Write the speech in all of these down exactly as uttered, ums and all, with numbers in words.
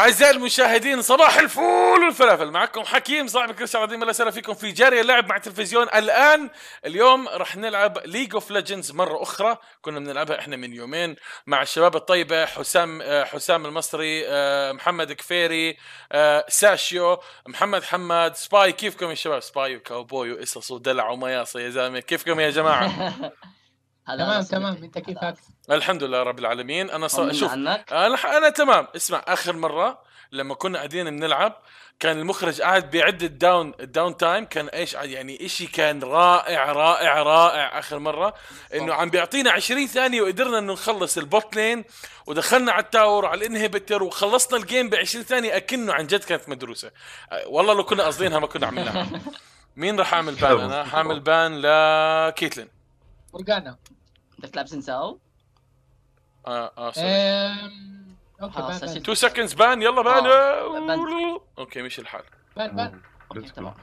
أعزائي المشاهدين صباح الفول والفلافل، معكم حكيم صاحب كريس العظيم. الله يسلم فيكم في جارية اللعب مع التلفزيون. الآن اليوم رح نلعب ليج اوف ليجندز مرة أخرى، كنا بنلعبها إحنا من يومين مع الشباب الطيبة، حسام حسام المصري، محمد كفيري، ساشيو، محمد حماد، سباي. كيفكم يا شباب؟ سباي وكاوبوي وقصص ودلع ومياصة يا زلمة، كيفكم يا جماعة؟ تمام تمام، انت كيفك؟ الحمد لله رب العالمين. انا ص... شوف عنك. انا انا تمام. اسمع، اخر مره لما كنا قاعدين بنلعب كان المخرج قاعد بيعد الداون الداون تايم، كان ايش يعني اشي كان رائع رائع رائع. اخر مره انه عم بيعطينا عشرين ثانيه وقدرنا انه نخلص البوت لين ودخلنا على التاور على الانهبيتر وخلصنا الجيم ب عشرين ثانيه، اكنه عن جد كانت مدروسه. والله لو كنا قاصدينها ما كنا عملناها. مين راح اعمل بان؟ انا حامل بان لكيتلين. ورجعنا. بدك تلعب سنساو؟ اه اه سوري. أم... اوكي خلاص، بان بان تو سكندز بان. يلا بان. آه، بان. اوكي مش الحال. بان بان. اوكي تمام.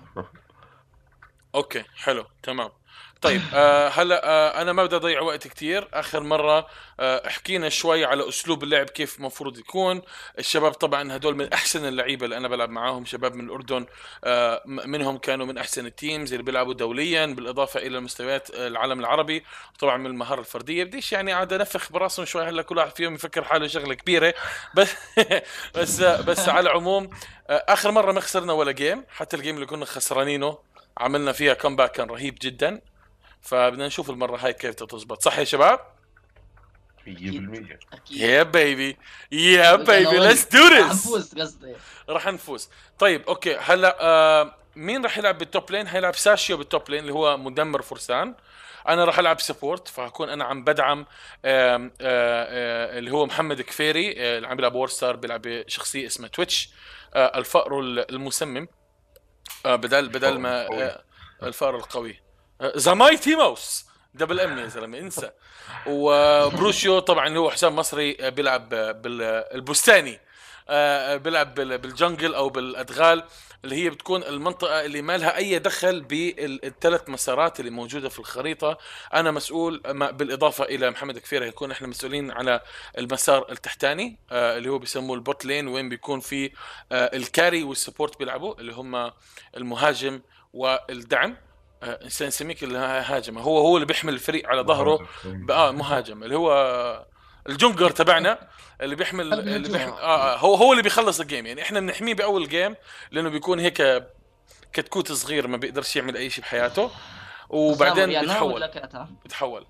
اوكي حلو تمام. طيب آه هلا آه انا ما بدي اضيع وقت كتير. اخر مره آه حكينا شوي على اسلوب اللعب كيف مفروض يكون. الشباب طبعا هدول من احسن اللعيبه اللي انا بلعب معاهم، شباب من الاردن، آه منهم كانوا من احسن التيمز اللي بيلعبوا دوليا، بالاضافه الى مستويات العالم العربي، طبعا من المهاره الفرديه. بديش يعني قاعد انفخ براسهم شوي، هلا كل واحد فيهم يفكر حاله شغله كبيره. بس بس بس على العموم آه اخر مره ما خسرنا ولا جيم، حتى الجيم اللي كنا خسرانينه عملنا فيها كومباك كان رهيب جدا. فبدنا نشوف المرة هاي كيف تتظبط. صح يا شباب؟ مية بالمية. يا بيبي يا بيبي ليتس دو ذس. رح نفوز قصدي. رح نفوز. طيب اوكي هلا آه مين رح يلعب بالتوب لين؟ هيلعب ساشيو بالتوب لين اللي هو مدمر فرسان. انا رح العب سبورت، فهكون انا عم بدعم آه آه آه اللي هو محمد كفيري، آه اللي عم بيلعب وورستار، بيلعب بشخصية اسمها تويتش، آه الفأر المسمم، آه بدل بدل ما آه الفأر القوي، ذا مايتي ماوس دبل ام يا زلمه انسى. وبروشيو طبعا اللي هو حسام مصري بيلعب بالبستاني، بيلعب بالجنجل او بالادغال اللي هي بتكون المنطقه اللي ما لها اي دخل بالثلاث مسارات اللي موجوده في الخريطه. انا مسؤول بالاضافه الى محمد كفير هيكون احنا مسؤولين على المسار التحتاني اللي هو بيسموه البوت لين، وين بيكون في الكاري والسبورت بيلعبوا اللي هم المهاجم والدعم. نسميك الهاجم، هو هو اللي بيحمل الفريق على ظهره. اه مهاجم اللي هو الجونجر تبعنا اللي بيحمل اللي بيحمل آه هو هو اللي بيخلص الجيم. يعني احنا بنحميه باول جيم لانه بيكون هيك كتكوت صغير ما بيقدرش يعمل اي شيء بحياته، وبعدين بيتحول بيتحول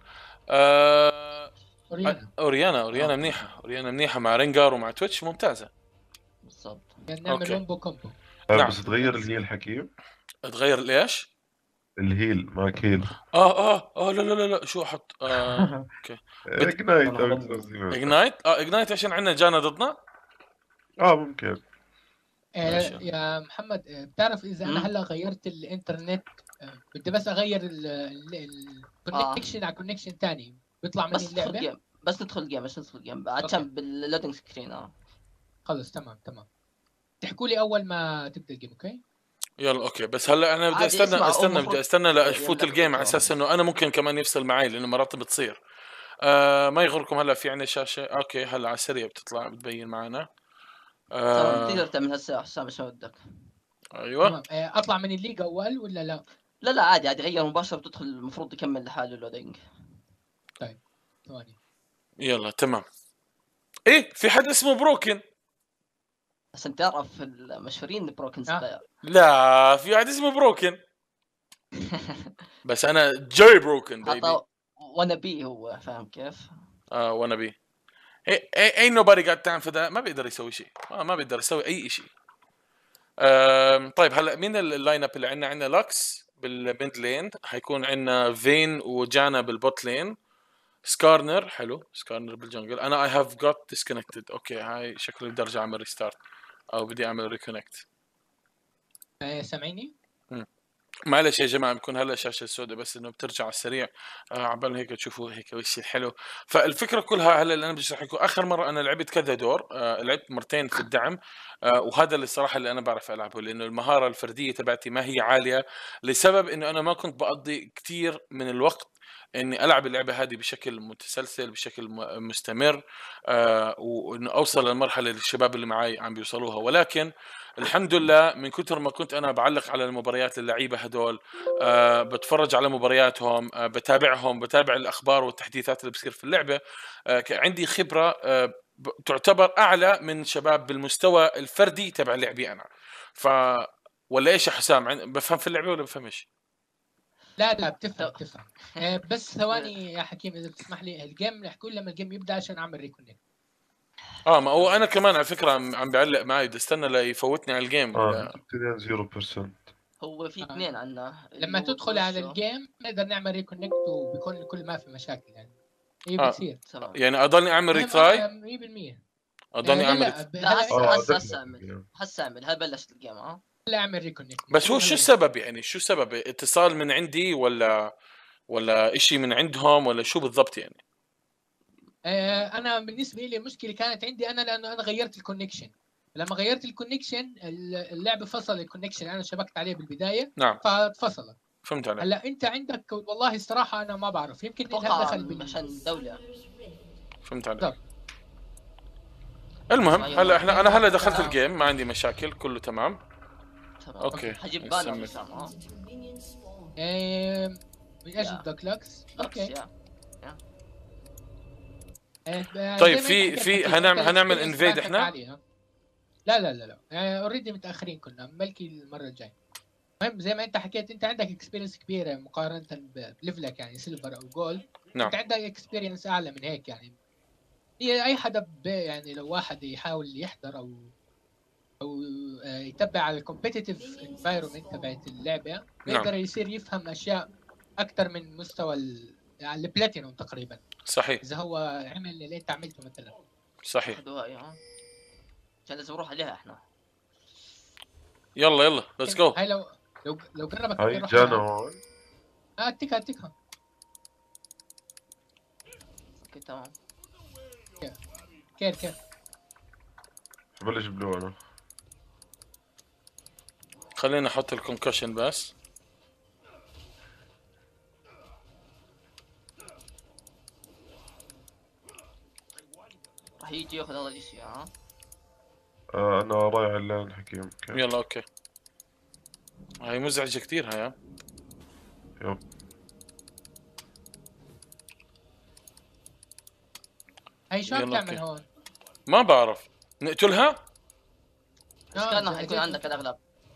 آه اوريانا اوريانا اوريانا منيحه، اوريانا منيحه مع رينجار ومع تويتش ممتازه بالضبط. نعمل كومبو كومبو. نعم. بس تغير اللي هي الحكيم. تغير ليش؟ الهيل معك هيل. اه اه اه لا لا لا لا شو احط اه اوكي اجنايت اجنايت اه اجنايت عشان عندنا جانا ضدنا. اه ممكن. آه يا محمد، آه بتعرف اذا انا هلا غيرت الانترنت، آه بدي بس اغير الكونكشن على كونكشن ثاني بيطلع مني اللعبه. بس تدخل جيم بس تدخل جيم عشان باللودنج سكرين. اه خلص تمام تمام. تحكوا لي اول ما تبدا الجيم. اوكي يلا اوكي. بس هلا انا بدي استنى استنى بدي استنى لافوت الجيم على اساس انه انا ممكن كمان يفصل معي لانه مرات بتصير. آه ما يغركم هلا في عندنا شاشه اوكي هلا على السريع بتطلع بتبين معنا. آه تمام تقدر تعمل هسه حسام ايش بدك. ايوه تمام. آه اطلع من الليج اول ولا لا؟ لا لا عادي عادي غير مباشره بتدخل المفروض يكمل لحاله اللودنج. طيب ثواني. يلا تمام. ايه في حد اسمه بروكن عشان تعرف المشهورين بروكن سباير. لا في واحد اسمه بروكن بس انا جاي بروكن بيبي. وانا بي هو فاهم كيف؟ اه وانا بي. اي نوبادي قاعد تعمل فدا ما بيقدر يسوي شيء، ما, ما بيقدر يسوي اي شيء. طيب هلا مين اللاين اب اللي عندنا؟ عندنا لاكس بالميد لين، حيكون عندنا فين وجانا بالبوت لين، سكارنر حلو سكارنر بالجنجل. انا اي هاف جوت ديسكونكتد. اوكي هاي شكله بدي ارجع اعمل ريستارت او بدي اعمل ريكونكت. ايه سامعيني؟ معلش يا جماعه بكون هلا شاشه سوداء بس انه بترجع على السريع آه عبال هيك تشوفوا هيك وش الحلو. فالفكره كلها هلا اللي انا بدي اشرح لكم، اخر مره انا لعبت كذا دور، آه لعبت مرتين في الدعم، آه وهذا اللي الصراحه اللي انا بعرف العبه لانه المهاره الفرديه تبعتي ما هي عاليه لسبب انه انا ما كنت بقضي كثير من الوقت اني العب اللعبه هذه بشكل متسلسل بشكل مستمر، آه وانه اوصل للمرحله اللي الشباب اللي معي عم بيوصلوها. ولكن الحمد لله من كثر ما كنت انا بعلق على المباريات اللعيبه هدول، آه بتفرج على مبارياتهم، آه بتابعهم، بتابع الاخبار والتحديثات اللي بتصير في اللعبه، آه عندي خبره آه تعتبر اعلى من شباب بالمستوى الفردي تبع لعبي انا. ف ولا ايش يا حسام، بفهم في اللعبه ولا بفهمش؟ لا لا بتفهم بتفهم. آه بس ثواني يا حكيم اذا بتسمح لي، الجيم رح يكون لما الجيم يبدا عشان اعمل ريكونكت. اه ما هو انا كمان على فكره عم, عم بيعلق معي، بدي استنى ليفوتني على الجيم. اه ابتدينا صفر بالمية. هو في اثنين عنا لما تدخل على الجيم نقدر نعمل ريكونكت وبيكون الكل ما في مشاكل يعني. هي آه. بتصير يعني اضلني اعمل ريتراي مية بالمية. اضلني اعمل لا لا هسه آه، هسه دخلت هسه اعمل الجيم. هسه اعمل هل بلشت الجيم اه هلا اعمل ريكونكت. بس هو شو السبب يعني، شو السبب؟ اتصال من عندي ولا ولا اشي من عندهم ولا شو بالضبط يعني؟ آه انا بالنسبه لي المشكله كانت عندي انا لانه انا غيرت الكونكشن. لما غيرت الكونكشن اللعبه فصل الكونكشن، انا شبكت عليه بالبدايه نعم فاتفصل. فهمت عليك. هلا انت عندك والله الصراحه انا ما بعرف، يمكن اتوقع دخل بال... عشان الدولة. فهمت عليك. طب. المهم هلا احنا انا هلا دخلت أنا- الجيم ما عندي مشاكل كله تمام. تمام. اوكي حجيب بانر نسمي. حسام اه آه، من اجل يا. دوك لوكس. اوكي اوكي. يا. آه، طيب زي ما في أنت في حكيت، هنعمل أنت هنعمل الإكسبيرينس انفيد تبعتك احنا؟ عالية. لا لا لا لا اوريدي متاخرين كنا، ملكي المره الجايه. المهم زي ما انت حكيت انت عندك اكسبيرينس كبيره مقارنه بليفلك يعني سيلفر او جولد. نعم انت عندك اكسبيرينس اعلى من هيك يعني. هي اي حدا ب- يعني لو واحد يحاول يحضر او او آه، يتبع على الكومبيتيتيف انفايرمنت تبعت اللعبه بيقدر يصير يفهم اشياء اكثر من مستوى ال- يعني البلاتينوم تقريبا، صحيح اذا هو عمل اللي انت عملته مثلا. صحيح. هدوائي اه عشان لازم نروح عليها احنا. يلا يلا ليتس جو. هاي لو لو لو قربك هاي نروح جانا عليها. هون. اه اتكها اتكها. اوكي تمام. كير كير. بلش بلو انا. خلينا احط الكونكشن بس. راح يجي ياخذ هذا الشيء اه آه انا رايح اللان حكيم. اوكي يلا اوكي. هاي مزعجة كثير هاي. يب. هاي شو عم يلا، تعمل أوكي. هون؟ ما بعرف نقتلها. بس آه، كان راح زي- يكون زي- عندك الاغلب.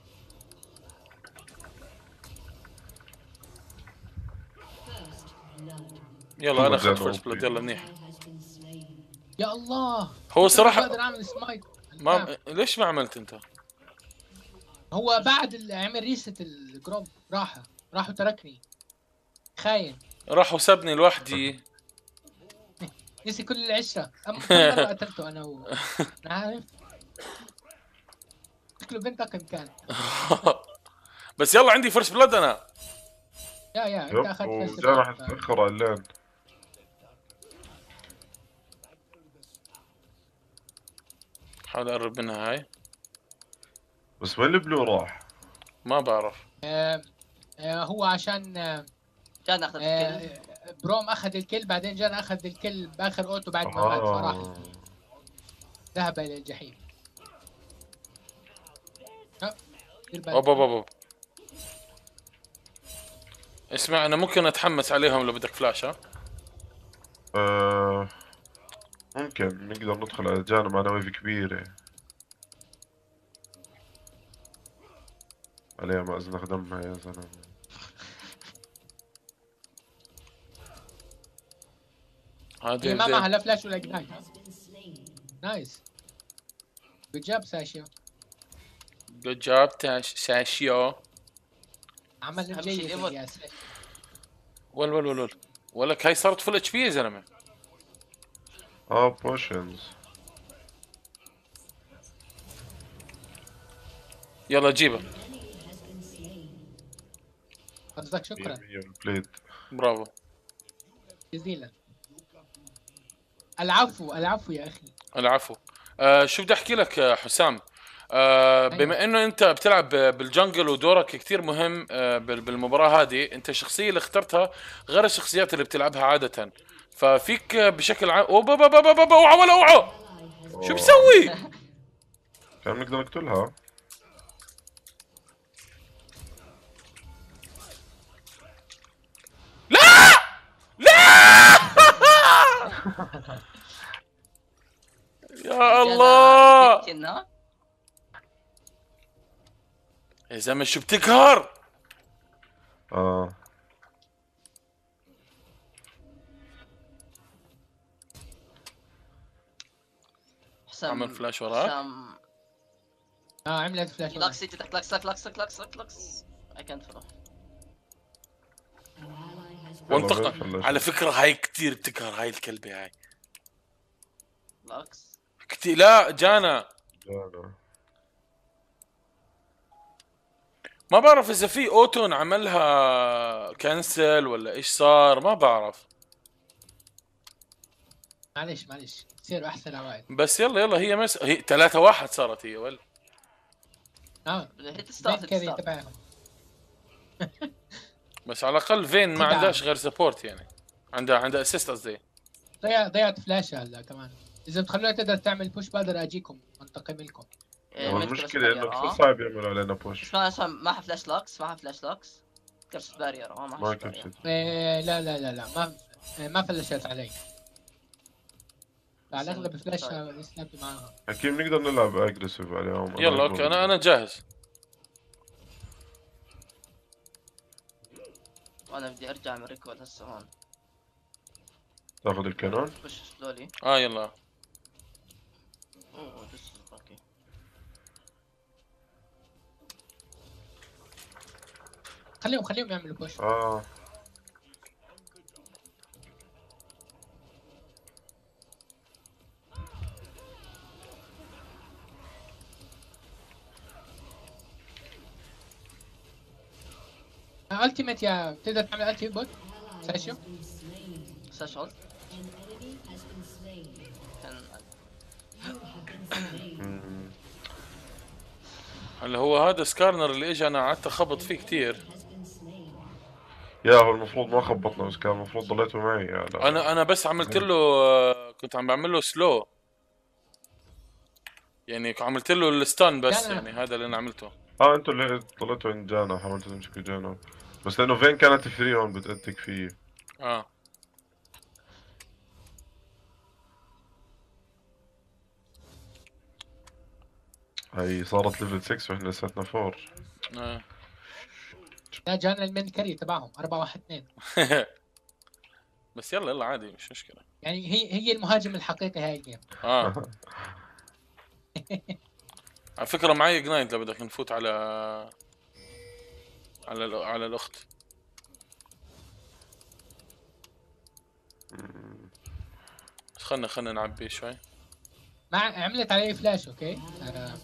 يلا انا اخذت جانا فيرست بلاد. أوكي. يلا منيح. يا الله هو صراحة بقدر اعمل سمايت. ما ليش ما عملت انت؟ هو بعد اللي عمل ريست الجروب راح راح وتركني خاين. راح وسبني لوحدي. نسي كل العشرة. أما كم مرة قتلته أنا و... أنا عارف. شكله بنتقم كان. بس يلا عندي فيرست بلاد انا. يا يا أنت يب أخذت فيرست وجانا راح بلاد. تتاخر على اللان. حاول اقرب منها هاي. بس وين البلو راح؟ ما بعرف. آه، آه، هو عشان آه، كان اخذ الكل. آه، بروم أخذ الكل، بعدين جانا أخذ الكل بآخر أوتو بعد ما مات فراح آه. ذهب إلى الجحيم. آه، دير بالك. اوب اوب اوب. اسمع انا ممكن اتحمس عليهم لو بدك فلاش. ها آه. ممكن نقدر ندخل على جانا معنا ويف كبيرة عليها ما أزنخ دمها يا زلمة. هذه هي ما زين. معها لا فلاش ولا جناي. نايس. جود جاب ساشيو. جود جاب تاش ساشيو. عمل أهم جيد شيء يا إيموت. ياسر. ول ول ول ول. ولك هاي صارت فل اتش بي يا زلمه. اه بوشنز. يلا جيبها. قصدك شكرا بليد. برافو. جزيلا. العفو العفو يا اخي. العفو. آه شو بدي احكي لك يا حسام. آه بما انه انت بتلعب بالجنجل ودورك كتير مهم آه بال- بالمباراة هذه، انت الشخصية اللي اخترتها غير الشخصيات اللي بتلعبها عادة، ففيك بشكل عام اوبا بابا بابا بابا اوعى ولا اوعى، شو أوه. بسوي؟ كان نقدر نقتلها. لا لا يا الله كنا يا زلمة شو بتقهر؟ اه حسام عمل فلاش وراك؟ حسام اه عملت فلاش وراك. لاكس يجي تحت، لاكس لاكس لاكس لاكس لاكس لاكس اي كانت فلو. وانطق فلاش. على فكرة هاي كتير بتقهر هاي الكلبة هاي لاكس كتير. لا جانا جانا. ما بعرف اذا في اوتون عملها كنسل ولا ايش صار، ما بعرف. معلش معلش تصير احسن اوائل. بس يلا يلا هي مس هي ثلاثة واحد صارت هي ولا اه هي فين تستاهل كاري تستاهل. تبعهم. بس على الاقل فين ما تدعم. عندهاش غير سبورت، يعني عندها عندها اسيست قصدي. ضيع ضيعت فلاش هلا كمان. اذا بتخلوها تقدر تعمل بوش بقدر اجيكم انتقم لكم. إيه، هو ميد المشكلة كرس انه بارير، كثير اه صعب يعملوا علينا بوش. اسمع اسمع معها فلاش لاكس، معها فلاش لاكس كرس بارير، اه ما معها بارير. كبست. إيه لا لا لا لا ما إيه ما فلشت علي. على الاغلب فلاش سنابي معاها. اكيد بنقدر نلعب اجريسيف عليهم. أنا يلا هيك اوكي انا بظن. انا جاهز. وانا بدي ارجع من ريكول هسه هون. تاخذ الكانون. بش دولي. اه يلا اوه بس اوكي. خليهم خليهم يعملوا بوش. اه التيميت يا بتقدر تعمل التيميت بوت ساشيو. ساشول كان مم. هلا هو هذا سكارنر اللي اجى انا قعدت اخبط فيه كتير. يا هو المفروض ما خبطنا، بس كان المفروض ضليته معي يعني. انا انا بس عملت له آه، كنت عم بعمل له سلو، يعني عملت له الستان بس، لا، لا. يعني هذا اللي انا عملته. اه انتوا اللي طلعتوا عند جانا، حاولتوا تمسكوا جانا، بس لانه فين كانت فري هون بتأتك فيه. اه هي صارت ليفل ستة واحنا لساتنا أربعة. اه لا جانا المين كاري تبعهم أربعة واحد اثنين. بس يلا يلا عادي مش مشكلة. يعني هي هي المهاجم الحقيقي هاي الجيم. اه على فكرة معي اجنايت لو بدك نفوت على على الأ- على الاخت. بس خلنا خلنا نعبي شوي. مع عملت علي فلاش اوكي. آه.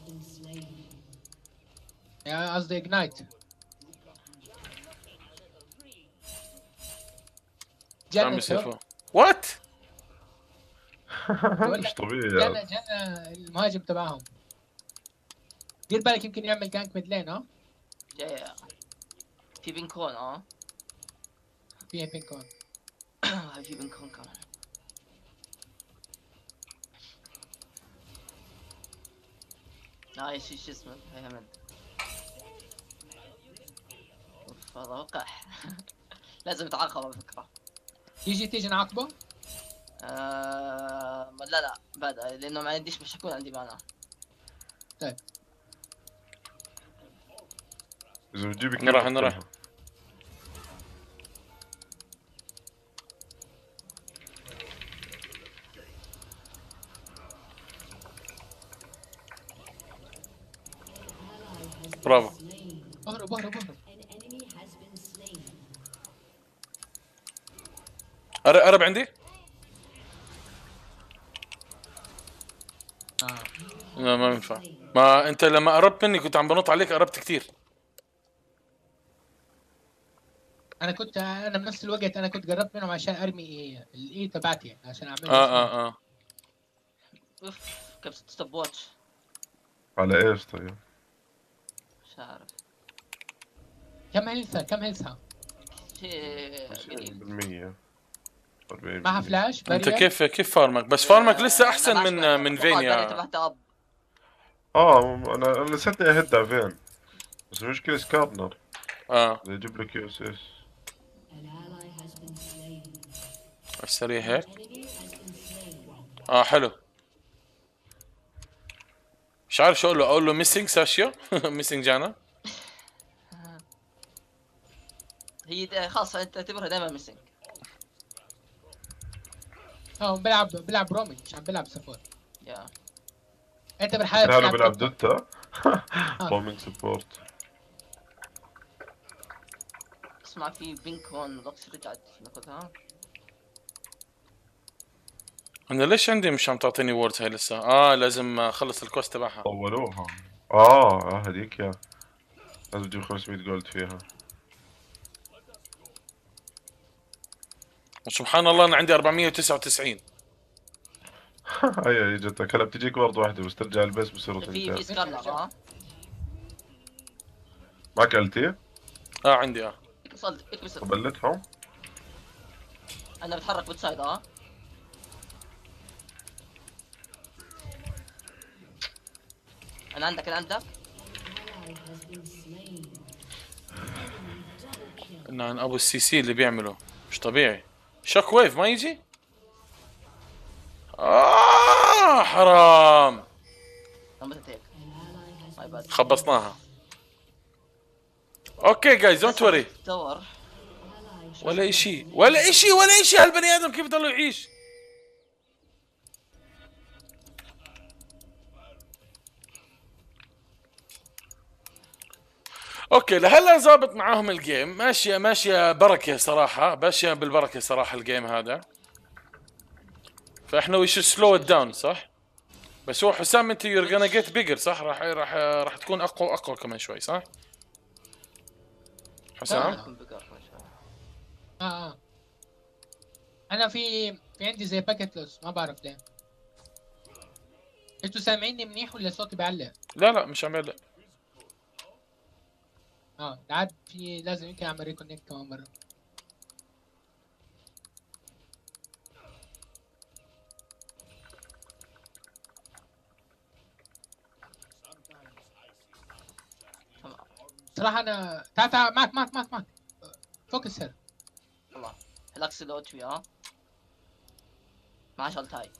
يا قصدي اجنايت. شو عم بيصير فوق؟ وات؟ مش طبيعي جانا يعني. جانا المهاجم تبعهم. دير بالك يمكن يعمل جانك ميد لين. اه جاي في بينكون، اه فيها بينكون. هاي في بينكون كمان. هاي شو شو اسمه هاي همد. اوف هذا وقح. لازم يتعاقب على فكرة. تيجي تيجي نعاقبه. آه... لا لا بعد، لانه ما عنديش، مش حكون عندي معنى. طيب إذا بتجيبك نروح نروح. برافو. اهرب اهرب اهرب. قرب قرب عندي. اه لا ما ينفع، ما انت لما قربت مني كنت عم بنط عليك، قربت كتير. انا كنت انا بنفس الوقت انا كنت قربت منهم عشان ارمي الاي تبعتي عشان اعمل اه اه اه اوف كبسة ستوب واتش. على ايش طيب؟ مش عارف. كم هيلثها كم هيلثها؟ شيء قليل. بالمية أربعين معها بالمية. فلاش انت بارير. كيف كيف فارمك؟ بس فارمك لسه آه، احسن أنا من ماشي من بتوقع الباري فينيا. تبعت اب. اه انا انا لساتني اهدها فين، بس المشكلة سكارنر اه بدي اجيب لك يو اس اس. السريع هيك. اه حلو. مش عارف شو اقول له، اقول له ميسنج ساشيو ميسنج جانا. هي د- خلاص انت تعتبرها دائما ميسنج. اه بيلعب بيلعب رومي مش عم بيلعب سبورت. يا انت بالحالة هذا بتلعب بيلعب دوتا. دوتا. آه. رومينج سبورت. اسمع في بينك هون لوكس رجعت ناخذها. انا ليش عندي مش عم تعطيني ووردز هاي لسه؟ اه لازم اخلص الكوست تبعها. طولوها. اه اه هذيك يا لازم تجيب خمسمية جولد فيها. وسبحان الله انا عندي أربعمية وتسعة وتسعين. هي هي جتك هلا بتجيك برضه واحدة بس ترجع البيس بصيروا في في ثنتين. سكارنر اه. معك التي؟ اه عندي اه. وصلت اكبس. قبلتهم؟ انا بتحرك بتسايد اه. انا عندك انا عندك. انه عن ابو السي سي اللي بيعمله مش طبيعي. شوك ويف ما يجي؟ آه حرام. عملت هيك. ماي باد. خبصناها. اوكي جايز دونت وري. دور. ولا اشي ولا اشي ولا اشي. هالبني ادم كيف بضل يعيش؟ اوكي لهلا ظابط معاهم الجيم، ماشيه ماشيه بركه صراحه، ماشيه بالبركه صراحه الجيم هذا. فاحنا وش سلو داون صح؟ بس هو حسام انت يور gonna جيت بيجر صح؟ راح راح راح تكون اقوى واقوى كمان شوي صح؟ حسام؟ يكون بقر ما شاء الله. اه اه انا في في عندي زي باكيت لوس ما بعرف ليه. انتوا سامعيني منيح ولا صوتي بعلق؟ لا لا مش عم يعلق. اه عاد في لازم يمكن اعمل ريكونكت كمان مرة. تمام. صراحة انا تعال تعال معك معك معك معك فوكس هير. والله هلاكس الاو تي اه. مع شلتاي.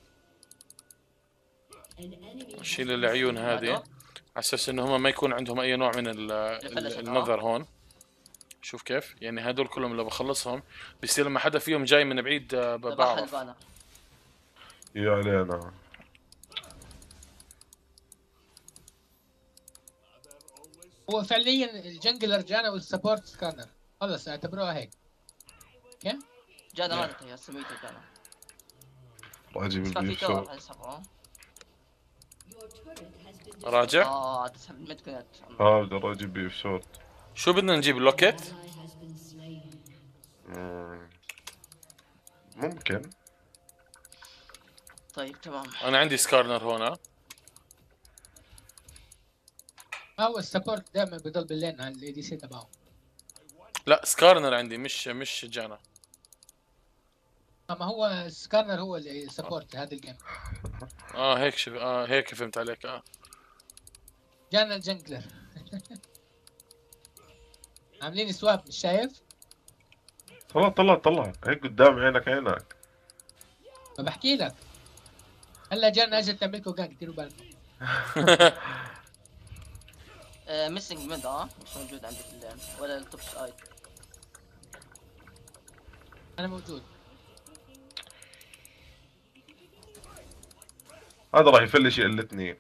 شيل العيون هذه على اساس انه هم ما يكون عندهم اي نوع من ال- ال- النظر هون. شوف كيف يعني هدول كلهم لو بخلصهم بصير لما حدا فيهم جاي من بعيد آه، ب- بعرف. يا علينا. هو فعليا الجنجلر جانا والسبورت سكانر خلص اعتبروها هيك. اوكي جانا ما انتهى سميته جانا. راح اجيب بس كان في البيف دور شوت. هسه. راجع. اه تسحب ميد كنت. اه بدي اجيب بيف شوت. شو بدنا نجيب لوكيت؟ مم. ممكن. طيب تمام. انا عندي سكارنر هون. ما هو السبورت دائما بضل باللين على الاي دي سي تبعه. لا سكارنر عندي مش مش جانا. ما هو سكانر هو اللي سبورت هذا الجيم. اه هيك شف... اه هيك فهمت عليك اه. جانا الجنجلر عاملين سواب مش شايف؟ طلع طلع طلع هيك قدام عينك عينك. ما بحكي لك هلا جانا اجت تعملكم جانج ديروا بالكم. ميسنج ميد اه مش موجود عندي في اللين ولا التوب سايد. انا موجود. هذا راح يفلش يقلتني.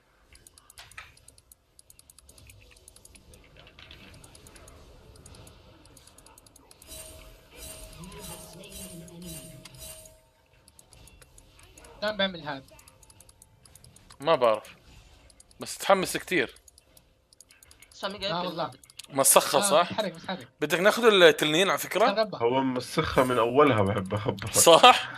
كان بعمل هذا. ما بعرف بس تحمس كتير. سامي اه قايل والله مسخة آه صح؟ متحرك متحرك. بدك ناخذ التنين على فكرة؟ خربها. هو مسخها من اولها بحب اخبرك. صح؟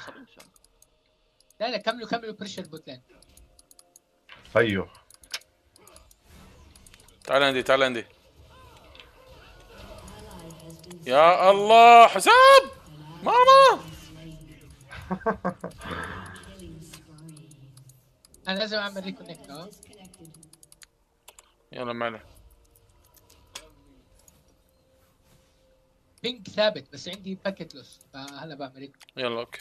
لا لا كملوا كملوا بريشر بوتلين. ايوه تعال عندي تعال عندي. يا الله حسام ماما. انا لازم اعمل ريكونكت. اه يلا معنا. بينج ثابت بس عندي باكيت لوس فهلا بعمل ريكونكت. يلا اوكي.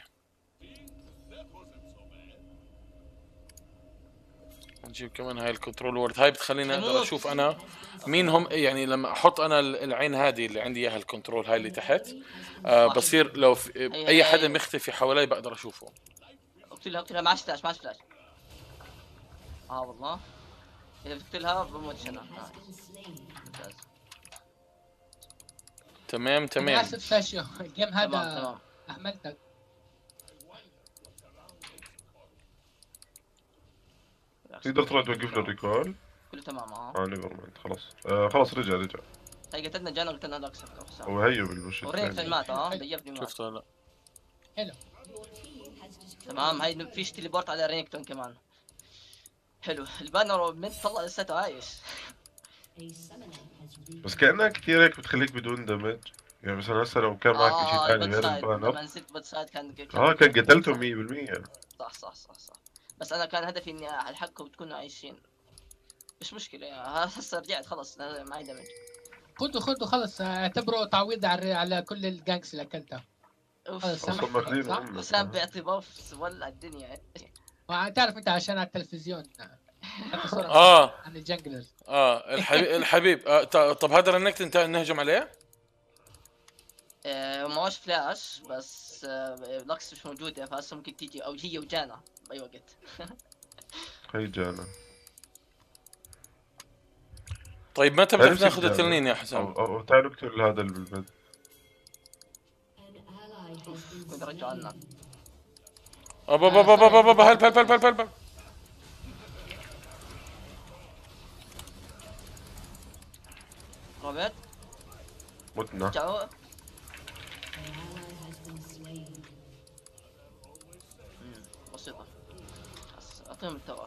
نجيب كمان هاي الكنترول وورد، هاي بتخليني اقدر اشوف انا مين هم. يعني لما احط انا العين هذه اللي عندي اياها الكنترول هاي اللي تحت، آه بصير لو في اي حدا مختفي حوالي بقدر اشوفه. اقتلها اقتلها معاش فلاش معاش فلاش. اه والله اذا بتقتلها بموت انا. ممتاز. تمام انا تمام. اسف ساشيو الجيم تمام هذا تمام. اهملتك. تقدر تروح توقف له الريكول. كله تمام. اه اه نيفر مايند خلاص. آه خلاص رجع رجع. هي قتلنا جانا قتلنا الاكسر. هو هيو بالبوش ورينك الثاني. مات. اه بيبني مات. شفته هلا. حلو. تمام. هاي فيش تليبورت على رينكتون كمان. حلو. البانر من طلع لساته عايش. بس كأنها كثير هيك بتخليك بدون دمج. يعني مثلا هسه لو كان معك شيء اه ثاني الباد غير سايد البانر لما نزلت باد سايد كان اه كان قتلته مية بالمية. صح صح صح صح. بس انا كان هدفي اني الحقكم وتكونوا عايشين. مش مشكلة يا هسه رجعت خلص معي دمج. خذوا خذوا خلص اعتبروا تعويض على على كل الجانكس اللي اكلتها. اوف. اصلا ماخذين حسام بيعطي بوف ولع الدنيا. تعرف انت عشان على التلفزيون اه عن الجنجلر. اه الحبيب الحبيب. آه طب هذا رنكت انت نهجم عليه؟ آه معوش فلاش بس آه لكس مش موجودة فهسه ممكن تيجي او هي وجانا باي وقت. هي جانا. طيب متى بدك ناخذ التنين يا حسام؟ او او تعالوا نقتل هذا اللي بالبد. كنت رجعوا عنا. ابا بابا بابا بابا هلب هلب هلب هلب هلب. روبرت متنا. رجعوا. بسيطة. بس اعطيهم التوار.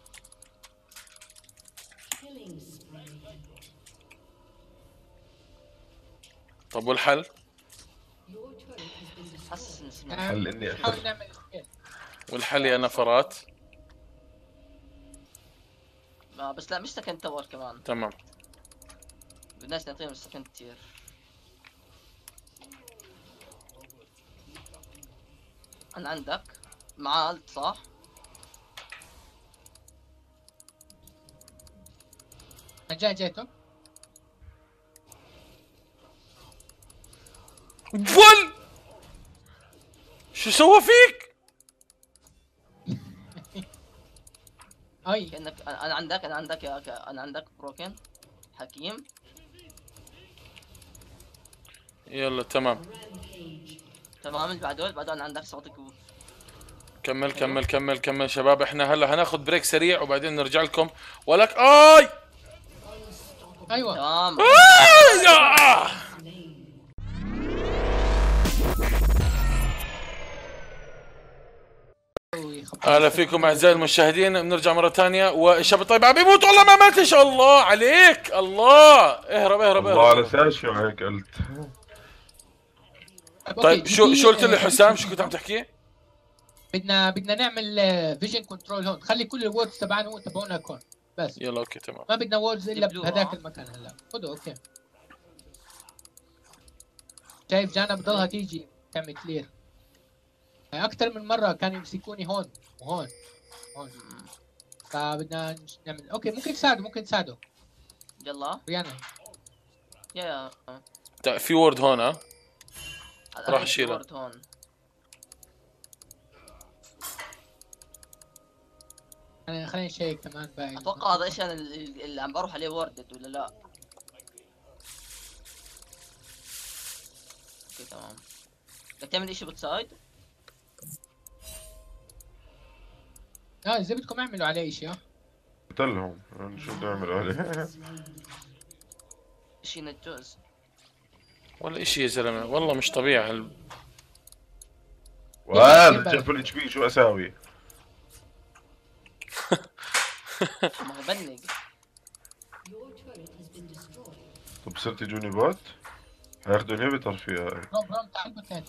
طب والحل؟ حاسس اني سمعت. هل اني نحاول نعمل سكيل. والحل يا نفرات. آه بس لا مش سكند تاور كمان. تمام. بدناش نعطيهم السكند تير. انا عندك معاه الت صح؟ انا جاي جيته. بول شو سوى فيك؟ اي كانك انا عندك انا عندك يا انا عندك بروكن حكيم. يلا تمام. تمام اللي بعده اللي بعده انا عندك صوتك. كمل كمل كمل كمل شباب. احنا هلا هناخذ بريك سريع وبعدين نرجع لكم. ولك اي ايوه تمام. آه يا اهلا فيكم اعزائي المشاهدين. بنرجع مره ثانيه والشاب الطيب عم يموت والله ما مات. ان شاء الله عليك. الله اهرب اهرب الله على اهرب. ساشيو هيك قلت. طيب شو شو قلت لي حسام؟ شو كنت عم تحكي؟ بدنا بدنا نعمل فيجن كنترول هون. خلي كل الوردز تبعنا تبعونا هون بس. يلا اوكي تمام. ما بدنا وردز الا يبلوها. بهذاك المكان. هلا خذوا اوكي. شايف جانا بضلها تيجي تعمل كلير. اكثر من مره كانوا يمسكوني هون وهون هون. فبدنا نعمل اوكي. ممكن تساعدوا ممكن تساعدوا يلا ويانا. يا طيب في وورد هون ها. راح أشيلها. هون. خلينا خلينا نشيك كمان باقي. اتوقع هذا الشيء اللي, اللي عم بروح عليه وردد ولا لا؟ اوكي تمام. بدك تعمل اشي بتسايد؟ اه اذا بدكم اعملوا عليه شيء. اه قتلهم شو بدي اعمل عليه. اشي نجوز ولا اشي يا زلمه والله مش طبيعي هال... وهذا جاب الاتش بي شو اساوي؟ ما هو بنق. طب صرت يجوني بوت هياخدوا انهبيتر فيها. روم روم تعال بوتين.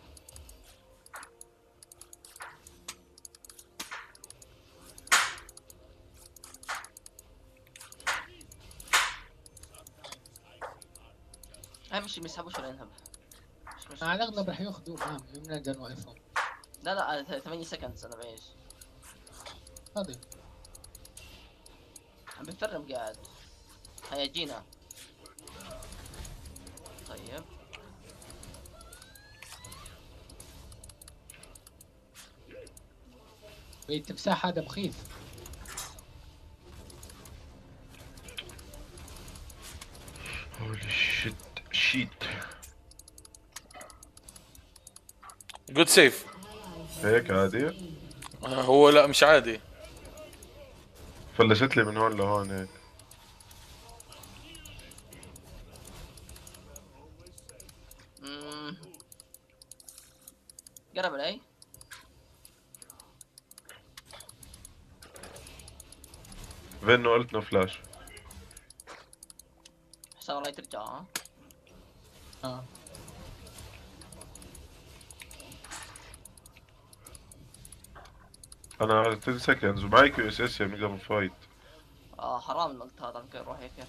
اهم شيء ما يسحبوش ولا ينهب. مش مش على الاغلب راح ياخذوا ما بنقدر نوقفهم. لا لا ثمانية سكندز انا بعيش. فاضي. عم بنفرم قاعد. هيا جينا. طيب التمساح هذا مخيف. هولي شيت شيت. جود سيف. هيك عادي. آه هو لا مش عادي. فلشت لي من هون لهون هيك. اممم قرب علي. فينو قلت له فلاش. حسام الله ترجع ها. اه انا عشرة سكندز ومعي كيو اس اس يعني نقدر نفايت. اه حرام النقطة هذا ممكن يروح هيك.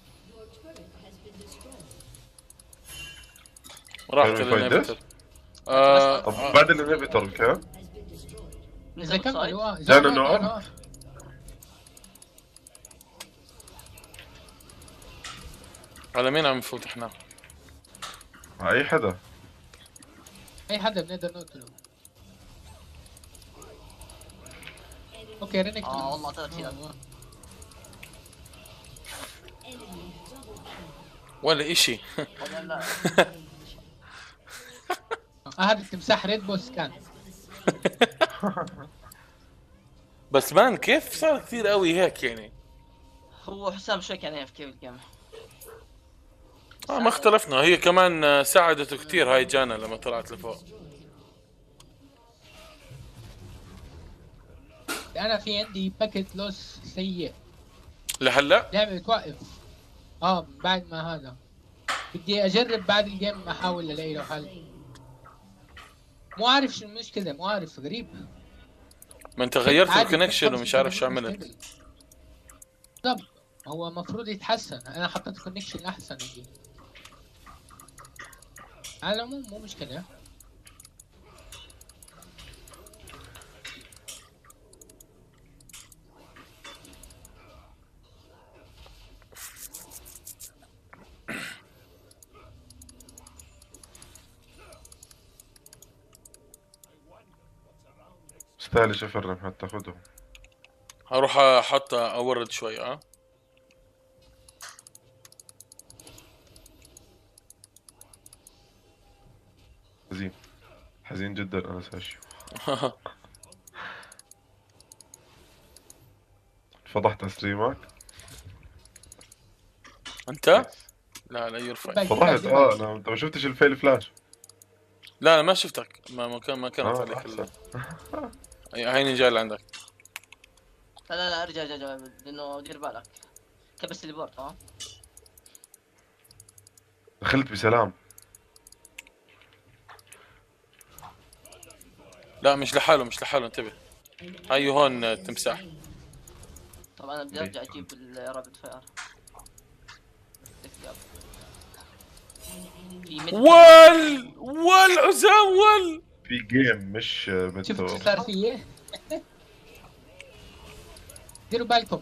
راحت Can we fight الانهبيتر. this؟ آه طب آه بعد الانهبيتر كان اذا نزل كمل سايد. هو جانا نوع. آه. على مين عم نفوت احنا؟ مع اي حدا. اي حدا بنقدر نقتله. اوكي رينك. اه والله طلعت فينا. ولا اشي. والله لا. آه هذا التمساح ريد بوس كان. بس مان كيف صار كثير قوي هيك يعني؟ هو حسام شوي كان يعرف كيف الجيم. آه ما اختلفنا، هي كمان آه، ساعدته كثير هاي جانا لما طلعت لفوق. انا في عندي باكيت لوس سيء. لهلا؟ لعبة توقف. اه بعد ما هذا بدي اجرب بعد الجيم احاول الاقي له حل. مو عارف شو المشكلة، مو عارف غريب. ما انت غيرت عادي الكونكشن كنت ومش عارف شو خمسة وثمانين عملت. مستقبل. بالضبط هو المفروض يتحسن، انا حطيت كونكشن احسن عندي. على العموم مو مشكلة. استاهل افرم حتى خذهم. هروح احط اورد شوي. اه حزين حزين جدا انا ساشيو. فضحت على ستريمك. انت؟ لا لا يرفع. فضحت اه انا انت ما شفتش الفيل فلاش. لا لا ما شفتك، ما ما كان ما كانت آه، عليك أحسن. ال- هيني جاي لعندك. لا لا لا ارجع ارجع ارجع لانه دير بالك. كبس البورت ها. دخلت بسلام. لا مش لحاله مش لحاله انتبه. هاي هون التمساح. طبعا انا بدي ارجع اجيب الرابط فاير. في ميد. ول ول عزام ول. في جيم مش شفت شو متو. صار فيه؟ ديروا بالكم.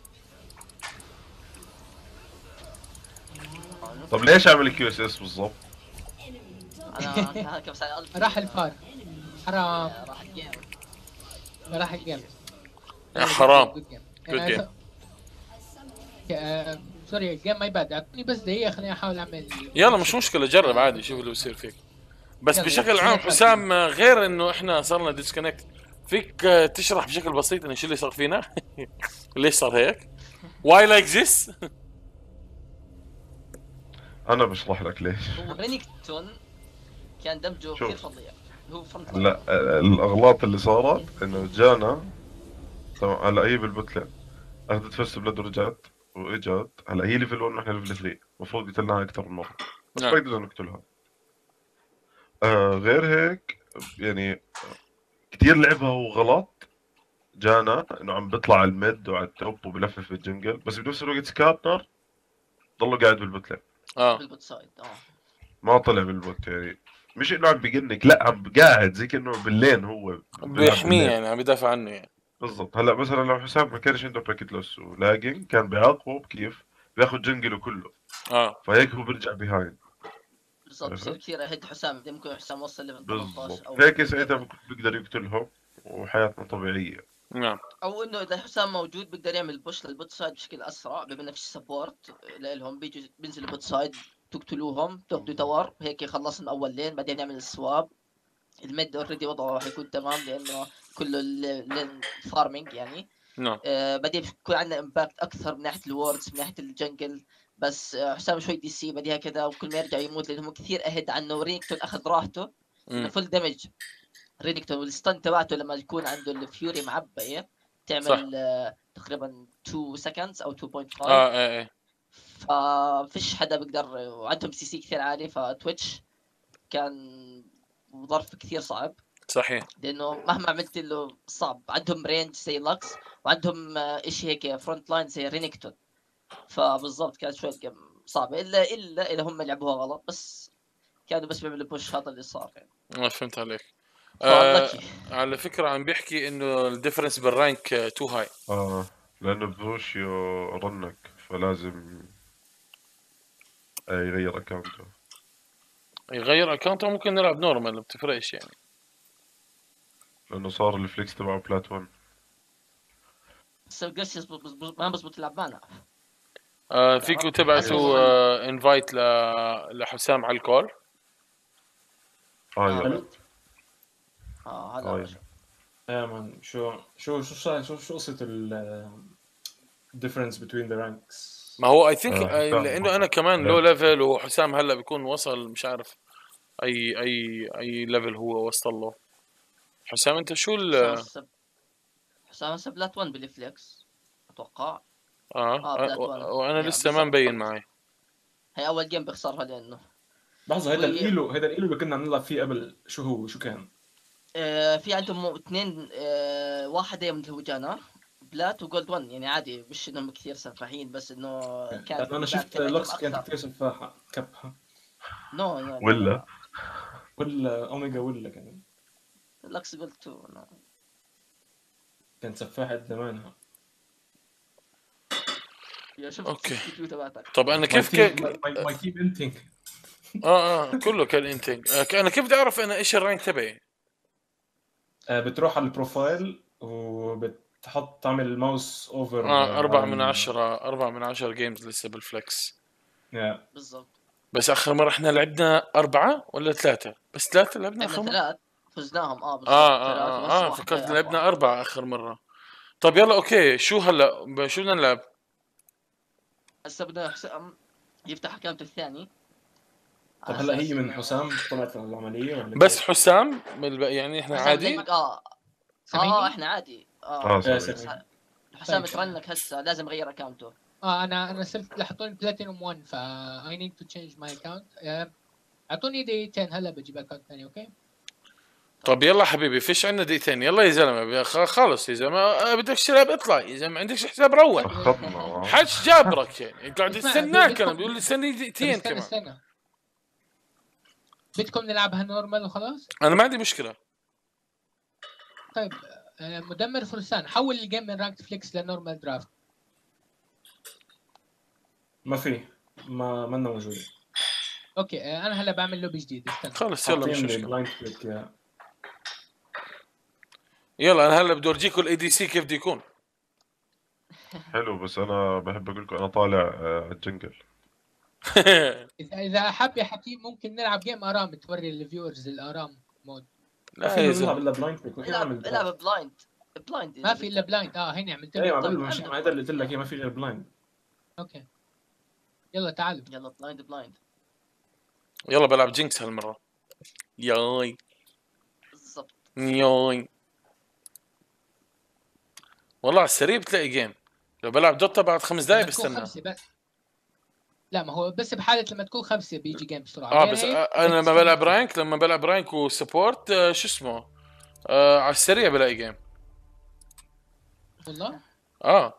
طب ليش اعمل كيو اس اس بالضبط؟ انا انا كبس على الألف. راح الفار. حرام. راح الجيم. راح الجيم. يا حرام. Good game. Good أنا game. س- آه، سوري الجيم ما يبعد، اعطوني بس دقيقة خليني احاول اعمل. يلا مش مشكلة، جرب عادي شوف اللي بصير فيك. بس يلا، بشكل يلا. عام حسام، غير انه احنا صرنا ديسكونكت، فيك تشرح بشكل بسيط انه شو اللي صار فينا؟ ليش صار هيك؟ واي لايك ذس؟ انا بشرح لك ليش. هو رينيكتون كان دمجه شوف. كثير فظيع. هو فرنت. لا الاغلاط اللي صارت انه جانا. تمام هلا هي بالبوتلين اخذت فيرست بلاد ورجعت واجت هلا هي ليفل واحد نحن ليفل ثلاثة، المفروض قتلناها اكثر من مره بس نعم. ما قدرنا نقتلها. آه غير هيك يعني كثير لعبها وغلط جانا انه عم بيطلع على الميد وعلى التوب وبلفف بالجنجل، بس بنفس الوقت سكارنر ضله قاعد بالبوت لين اه بالبوت سايد اه ما طلع بالبوت يعني. مش انه عم بيقنك، لا عم قاعد زي كانه باللين هو بيلعب بيحميه باللين. يعني، عم يدافع عنه يعني. بالضبط. هلا مثلا لو حسام ما كانش عنده باكيت لوس ولاجن كان بيعاقبه كيف بياخذ جنجله كله، اه فهيك هو بيرجع بيهايند. بالضبط بصير عرفت؟ كثير اهد حسام، يمكن حسام وصل ليفل ثمانية عشر بالضبط، او هيك ساعتها يقرب. بك- بيقدر يقتلهم وحياتنا طبيعية. نعم. او انه اذا حسام موجود بيقدر يعمل بوش للبوت سايد بشكل اسرع، بما انه في سبورت لهم بيجوا بينزلوا بوت سايد تقتلوهم تاخذوا تور هيك يخلص من اول لين، بعدين يعمل السواب. الميد اوريدي وضعه حيكون تمام لانه كله لين فارمينج يعني. نعم. آه بعدين بيكون عندنا امباكت اكثر من ناحيه الوردز من ناحيه الجنجل. بس آه حسام شوي دي سي بعدها كذا، وكل ما يرجع يموت لانه كثير اهد عنه. رينكتون اخذ راحته انه مم. فول دمج. رينكتون والستان تبعته لما يكون عنده الفيوري معبيه صح. تعمل آه تقريبا اثنين سكندز او اثنين فاصلة خمسة. اه ايه ايه. ففيش حدا بيقدر، وعندهم سي سي كثير عالي، فتويتش كان ظرف كثير صعب صحيح. لانه مهما عملت له صعب. عندهم رينج زي لاكس، وعندهم آه، اشي هيك فرونت لاين زي رينكتون. فبالضبط كانت شوي صعبه، الا الا اذا هم لعبوها غلط، بس كانوا بس بيعملوا بوش. هذا اللي صار يعني. ما فهمت عليك. فاللكي آه على فكرة عم بيحكي انه الديفرنس بالرانك تو هاي. اه لأنه بروشيو رنك فلازم آه، يغير اكونته. يغير اكونت، ممكن نلعب نورمال ما بتفرقش يعني. لأنه صار الفليكس تبعه بلات واحد. بس القرش يزبط بزبط ما بزبط يلعب معنا. آه فيكو تبعتوا أسوأ. آه انفايت ل... لحسام على الكول. اه اه يلا. بلد. اه هلا اه رجل. يلا. يا مان شو شو شو شو شو شو قصة ال difference between the ranks؟ ما هو اي ثينك آه حسام لانه انا كمان لو ليفل وحسام هلا بيكون وصل مش عارف اي اي اي ليفل هو وصل له. حسام انت شو ال حسام السب حسام السب بلات واحد بالفليكس اتوقع. اه, اه بلات آه واحد. وانا يا لسه ما بالضبط. مبين معي. هي اول جيم بخسرها لانه لحظة، هيدا وي- الايلو هيدا الايلو اللي كنا عم نلعب فيه قبل، شو هو شو كان؟ آه في عندهم اثنين، آه واحد من اللي هو جانا بلات وجولد واحد، يعني عادي مش انهم كثير سفاحين، بس انه كانت لأنه أنا الإمباكت شفت تبعتهم لوكس كانت اكثر. كثير سفاحة كبها، نو نو لا لا ولا لا. ولا أوميجا ولا كمان لكس قلت تو no. كانت سفاحة زمانها. يا شفت اوكي. ستة كيو تبعتك. طب انا ماي كيف تيم كيك ماي تيم انتينج. اه اه كله كان انتنج. آه انا كيف بدي اعرف انا ايش الرانك تبعي؟ بتروح على البروفايل وبتحط تعمل الماوس اوفر اه على أربعة من ال عشرة أربعة من عشرة جيمز لسه بالفلكس. يا بالضبط. بس آخر مرة إحنا لعبنا أربعة ولا ثلاثة؟ بس ثلاثة لعبنا لعبنا آخر مرة. ثلاث فزناهم اه آه بالضبط آه ثلاث، آه, وهسه آه واحدة فكرت أربعة. لعبنا أربعة آخر مرة. طب يلا أوكي، شو هلا ب- شو بدنا نلعب؟ هسه بدنا حسام يفتح اكونت الثاني. طب على هلا هي أساس من إنه- حسام طلعت على العملية ولا بس كيف؟ حسام من الب- يعني إحنا حسام عادي. زيك اه اه سامعني؟ احنا عادي اه اه. ايه سوري. بس سامعين. ح- حسام طيب. ترنك هسه لازم يغير اكونته. اه انا انا صرت لحطوني بلاتينوم واحد، ف I need to change my account. آه، اعطوني دقيقتين هلا بجيب اكونت ثاني. اوكي طب يلا حبيبي، فيش عندنا دقيقتين. يلا يا زلمة خ- خلص يا زلمة. آه، بدك تلعب اطلع يا زلمة، عندكش حساب روح. أخذنا حدش جابرك يعني، قاعد اسمع، ب- استناك. بدكم- أنا بيقول لي استني طب دقيقتين استنى كمان. استنى، بدكم نلعبها نورمال وخلاص؟ أنا ما عندي مشكلة. طيب. آه، مدمر فرسان، حول الجيم من رانكت فليكس لنورمال درافت. ما في، ما منا موجود. اوكي آه، انا هلا بعمل لوبي جديد، استنى. خلص يلا مش حاطين مشكلة. بلايند كليك يا يلا انا هلا بدي اورجيكم الاي دي سي كيف بده يكون. حلو، بس أنا بحب أقول لكم أنا طالع آه، على الجنجل. اذا اذا حاب يا حكيم ممكن نلعب جيم ارام توري الفيورز الارام مود. ما لا فينا يا نلعب زلمة. الا بلايند كليك، ما فينا العب نعمل العب درافت. بلايند. بلايند ما في الا بلايند. اه هيني عملت ايوه له. عمل طيب، مش عملنا هذا اللي قلت لك إياه، ما في غير بلايند. اوكي يلا تعالوا. يلا بلايند بلايند. يلا بلعب جينكس هالمرة. ياي بالضبط. ياي. والله على السريع بتلاقي جيم. لو بلعب دوتا بعد خمس دقايق لما تكون بستنى. خمسة بس. لا ما هو بس بحالة لما تكون خمسة بيجي جيم بسرعة. اه غير بس هيك آه، انا لما بتستنى بلعب كتير. رانك لما بلعب رانك وسبورت آه شو اسمه آه على السريع بلاقي جيم. والله اه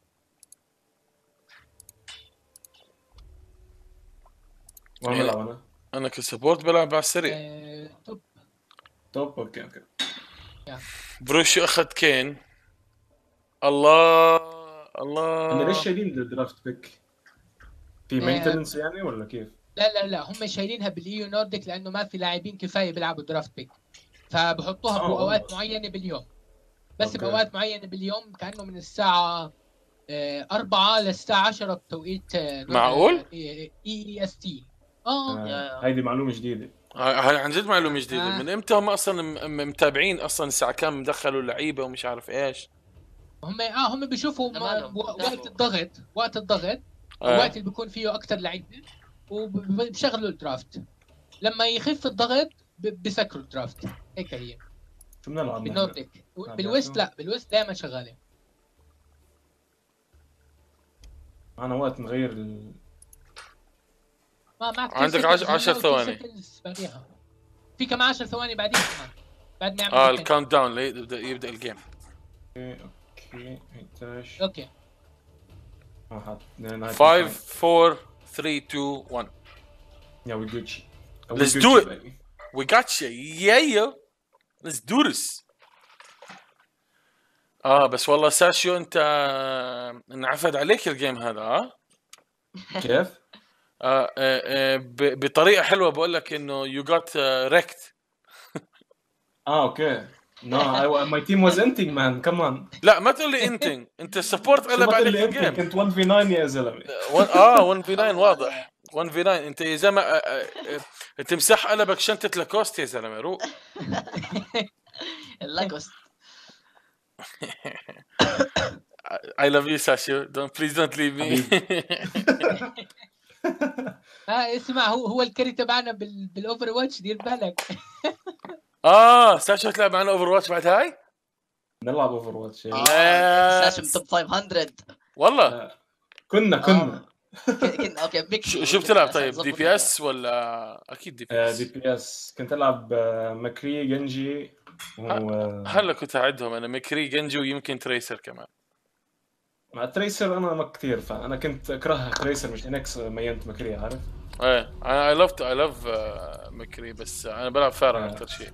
وين يعني بلعب انا؟ انا كسبورت بلعب على السريع. آه... توب توب اوكي اوكي. بروشي اخذ كين. الله انا الله. ليش شايلين الدرافت بيك؟ في آه. مينتننس يعني ولا كيف؟ لا لا لا هم شايلينها بالايو نورديك لانه ما في لاعبين كفايه بيلعبوا درافت بيك، فبحطوها آه باوقات والله. معينه باليوم. بس أوكي. باوقات معينه باليوم كانه من الساعه آه، أربعة للساعه عشرة بتوقيت آه، نور- معقول؟ آه، اي اي اس تي. اه يا- يا. آه. هيدي معلومه جديده. هاي عن جد معلومه جديده. آه. من امتى هم اصلا م- م- متابعين اصلا الساعه كام دخلوا اللعيبه ومش عارف ايش. هم اه هم بيشوفوا زمانهم م- و- بتابعوا. وقت الضغط وقت الضغط آه. الوقت اللي بيكون فيه اكثر لعيبه وبشغلوا الدرافت. لما يخف الضغط ب- بسكروا الدرافت. هيك هي شو بنلعب نحن؟ بالنورديك. آه، بالويست بيعرفوا. لا بالويست دائما شغاله. معنا وقت نغير ال... ما معك عندك two عش- seconds عشر هلا و two ثواني. seconds بعديها. في كمان عشر ثواني بعدين كمان بعد ما يعمل اه defend. الكاونت داون يبدا يبدا الجيم. اوكي اوكي احدعش اوكي واحد اثنين نهاية خمسة أربعة ثلاثة اثنين واحد. يا وي جوتشي. Let's do it. We got you. Yeah, yeah. Let's do this. اه بس والله ساشيو انت انعفد عليك الجيم هذا. اه كيف؟ آه، آه، آه، ب- بطريقه حلوه بقول لك انه you got uh, wrecked. اه اوكي. نو ماي تيم واز انتينج مان كمان. لا ما تقول لي انت انت السبورت شو قلب ما عليك اللي انت الجيم. كنت واحد في تسعة يا زلمه. ون- اه واحد في تسعة واضح. واحد في تسعة انت يا زلمه آه، آه، آه، تمسح قلبك شنطه لاكوست يا زلمه روق. اللاكوست. I love you ساشيو. Don't please don't leave me. اه اسمع هو هو الكري تبعنا بال بالاوفر واتش دير بالك. اه ساشيو تلعب معنا اوفر واتش بعد هاي. نلعب اوفر واتش. لا. ساشم توب خمسمية. والله كنا كنا آه. كنا اوكي بيك. شو شو بتلعب طيب دي بي اس ولا اكيد دي بي آه، اس. دي بي اس كنت العب آه، ماكري جنجي و هلا كنت اعدهم انا مكري جنجي ويمكن تريسر كمان. مع تريسر انا ما كثير فان انا كنت اكره تريسر مش انكس مينت ماكري عارف. ايه انا اي لاف اي لاف مكري بس انا بلعب فارا آه. اكثر شيء.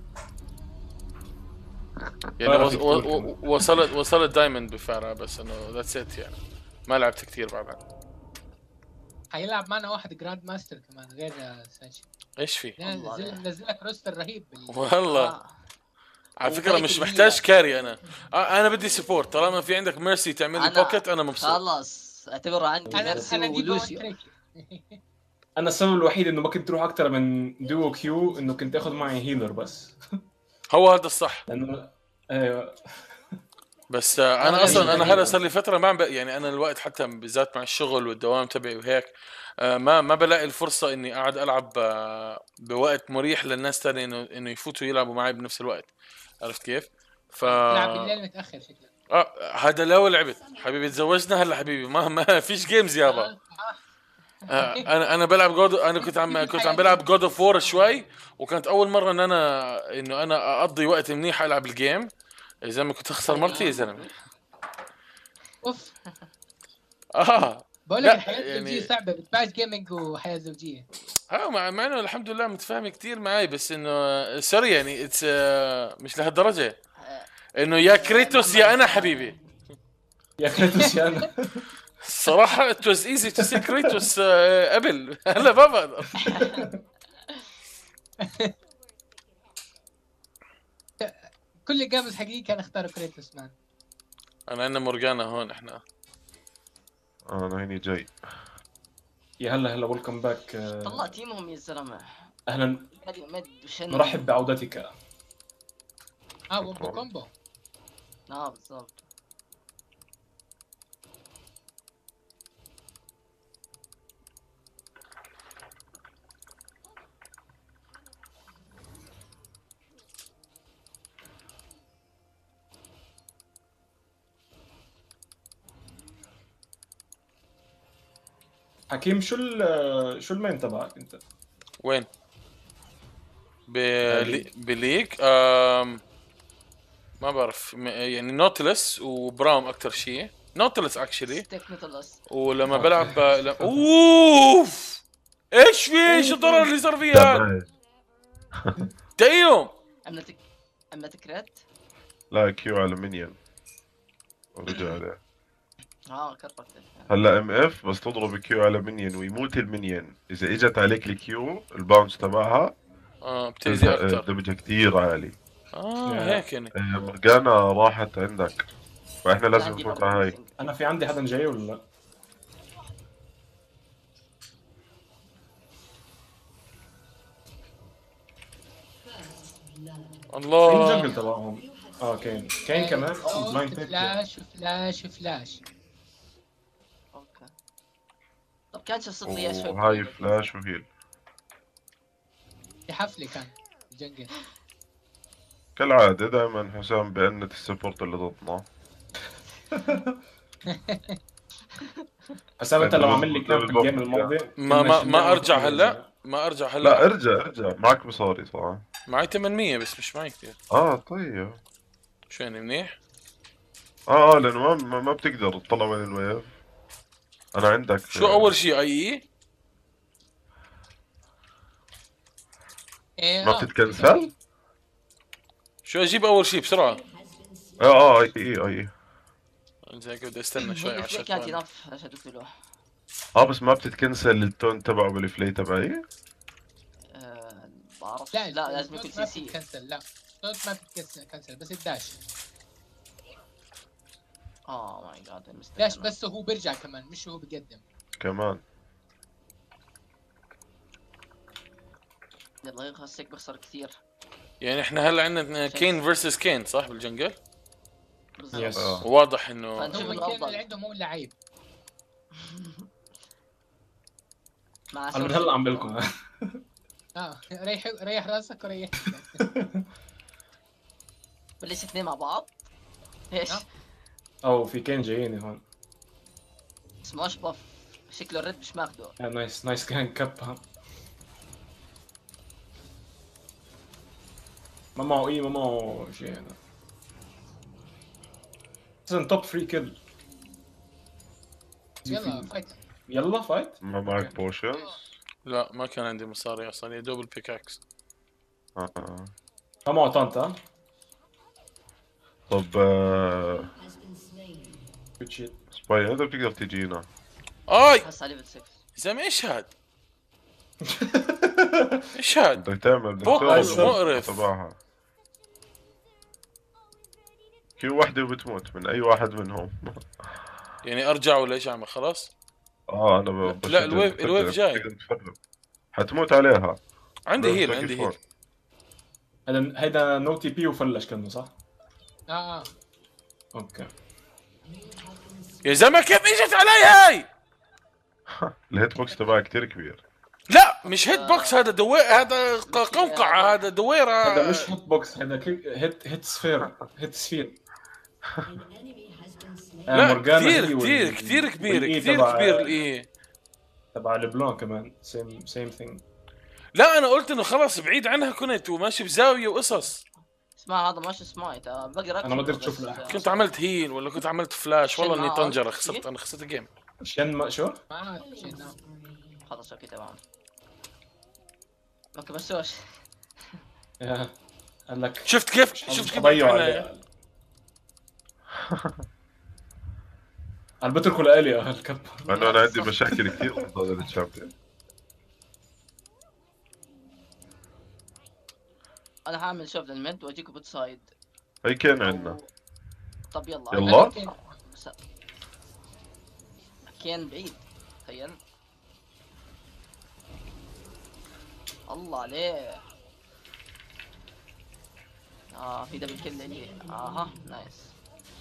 يعني فارا وص- في و- كتير و- وصلت وصلت دايموند بفارا بس انه ذاتس ات يعني ما لعبت كثير بعدها. حيلعب معنا واحد جراند ماستر كمان غير آه، ساشي. ايش في الله نزل عليك. منزل لك روستر رهيب بال... والله آه. على فكره وبيت مش الهيلة. محتاج كاري انا آه، انا بدي سبورت طالما في عندك ميرسي تعمل لي أنا بوكيت انا مبسوط. خلاص اعتبره عندي انا ميرسي انا دي بون ولوسيو. تريك. انا السبب الوحيد انه ما كنت اروح اكثر من دوو كيو انه كنت اخذ معي هيلر بس. هو هذا الصح. لانه ايوه بس آه، انا والله اصلا يعني انا غريبة. هلا صار لي فتره ما عم ب... يعني انا الوقت حتى بالذات مع الشغل والدوام تبعي وهيك آه، ما ما بلاقي الفرصه اني اقعد العب آه، بوقت مريح للناس تاني انه انه يفوتوا يلعبوا معي بنفس الوقت. عرفت كيف؟ ف تلعب بالليل متاخر شكلك. اه هذا لو لعبت حبيبي تزوجنا هلا حبيبي ما ما فيش جيمز يابا. آه، آه، انا انا بلعب جود انا كنت عم كنت عم بلعب جود اوف وور شوي وكانت اول مره ان انا انه انا اقضي وقت منيح العب الجيم. يا زلمه كنت اخسر مرتي يا زلمه. اوف اه بقول لا، لك الحياه يعني- الزوجيه صعبه بتباعد جيمنج وحياه زوجيه. اه مع مع انه الحمد لله متفاهم كتير معي بس انه سوري يعني اتس مش لهالدرجه انه يا كريتوس يا انا حبيبي. يا كريتوس يا انا. الصراحه it was easy to see كريتوس آه، قبل هلا ما بقدر. كل الجيمز حقيقي كان اختاروا كريتوس مان. انا عندنا مورجانا هون احنا. انا هيني جاي. يا هلا هلا ويلكم باك. طلع تيمهم يا زلمه. اهلا هذه مد وشن. نرحب بعودتك. اه ومبو كومبو. اه بالضبط. حكيم شو ال شو المين تبعك انت؟ وين؟ بلي... بليك آم... ما بعرف م- يعني نوتلس وبرام اكثر شيء. نوتلس اكشلي. تكنيكالس. ولما أوكي. بلعب ل... اوف ايش في ايش الضرر اللي صار فيها هاد؟ دامج. دايوم. عملت عملت كريت. لا كيو على مينيون ورجع عليه. اه كربت. هلا ام اف بس تضرب كيو على مينيون ويموت المينيون، اذا اجت عليك الكيو الباونس تبعها اه بتأذي اكثر. دمجها كثير عالي. اه يا. هيك يعني. آه، مرجانا راحت عندك، فاحنا لازم عندي نفوت برضه على هاي. missing. انا في عندي حدا جاي ولا لا؟ مين الله. الجنجل تبعهم؟ اه كين كين كمان اه بلايند بيك. فلاش فلاش فلاش. اوكي. طب كانت الصوت لي شوي وهاي بعيد. فلاش وهيل. في حفله كان الجنجل. كالعادة دائما حسام بأنة السبورت اللي ضدنا. حسام انت لو عامل لي كام في الجيم الماضي ما ما ما ارجع هلا ما ارجع لا هلا. ارجع ارجع معك مصاري صح؟ معي ثمانمية بس مش معي كثير. اه طيب. شو يعني منيح؟ اه اه لانه ما ما ما بتقدر تطلع من الويف. انا عندك شو اول شيء اي اي؟ إيه، ما آه. بتتكنسل؟ شو اجيب اول شيء بسرعة؟ اه اه اي اي اي. زي كده بدي استنى شوي هي عشان الفلي كانت ينف عشان تقتلوه. اه بس ما بتتكنسل التون تبعه بالفلي تبعي؟ آه، بعرف. لا لا لازم يكون الصوت ما سي سي. بتتكنسل. لا الصوت ما بتتكنسل كنسل بس الداش. اه ماي جاد داش بس هو بيرجع كمان مش هو بيقدم. كمان. يلا يخلص هيك بخسر كثير. يعني احنا هلا عندنا كين فيرسس كين صح بالجنجل؟ بالضبط. يس آه. واضح انه فنشوف هم انه كان افضل. اللي عندهم هو اللعيب. مع انا من هلا عم بقول لكم. اه ريح ريح راسك وريح. بلش اثنين مع بعض. ايش؟ آه. او في كين جاييني هون. سماش باف. شكله الريد مش ماخده. آه، نايس نايس كان كاب ها. ما معه اي ما معه شيء هذا. اذا توب فري كيل. يلا فايت. يلا فايت. ما معك بوشنز؟ لا ما كان عندي مصاري اصلا يا دوب البيكاكس. آه. آه. ما معه طانتا. طب آه... جود شيت. سباي انت بتقدر تجينا. اي هسه على ليفل ستة. يا زلمه ايش هاد؟ ايش هاد؟ بدك تعمل بدك بوكس تضرب مقرف. تبعها. كيو وحده وبتموت من اي واحد منهم. يعني ارجع ولا ايش اعمل خلاص؟ اه انا ب- لا، بشجع- الويف- بتقدر- الويف جاي. بتقدر تفرق. حتموت عليها. عندي بس هيل باقي عندي فور. هيل. هذا هيدا نو تي بي وفلش كانه صح؟ اه اه اوكي. يا زلمه كيف اجت علي هاي؟ الهيت بوكس تبعها كثير كبير. لا مش هيد بوكس هذا دوير هذا ق- قوقعة هذا دويرة. هذا مش هيت بوكس هذا كليك هيت هيت سفير هيت سفير. لا كثير كثير كثير كبير كثير كبير الاي. تبع لبلان كمان سيم سيم ثينج. لا انا قلت انه خلاص بعيد عنها كنت وماشي بزاوية وقصص. اسمع هذا ماشي سمايت. آه، بقرا أنا ما قدرت أشوف له. كنت عملت هيل ولا كنت عملت فلاش والله اني شن طنجرة معك؟ خسرت انا خسرت الجيم. شن ما شو؟ ما عاد شيء نعم. خلص اوكي تمام. اوكي بس وش يا. قال لك شفت كيف شفت كيف ضيعوا أنا- عليه. انا بتركه لالي يا الكب. لانه انا عندي مشاكل كثير ضد هذا الشامبيون. انا هعمل شوف للمنت واجيكم بتسايد. هي كان عندنا. طب يلا يلا. بس- كان بعيد تخيل. الله عليه. اه في دبل كل اللي اها نايس.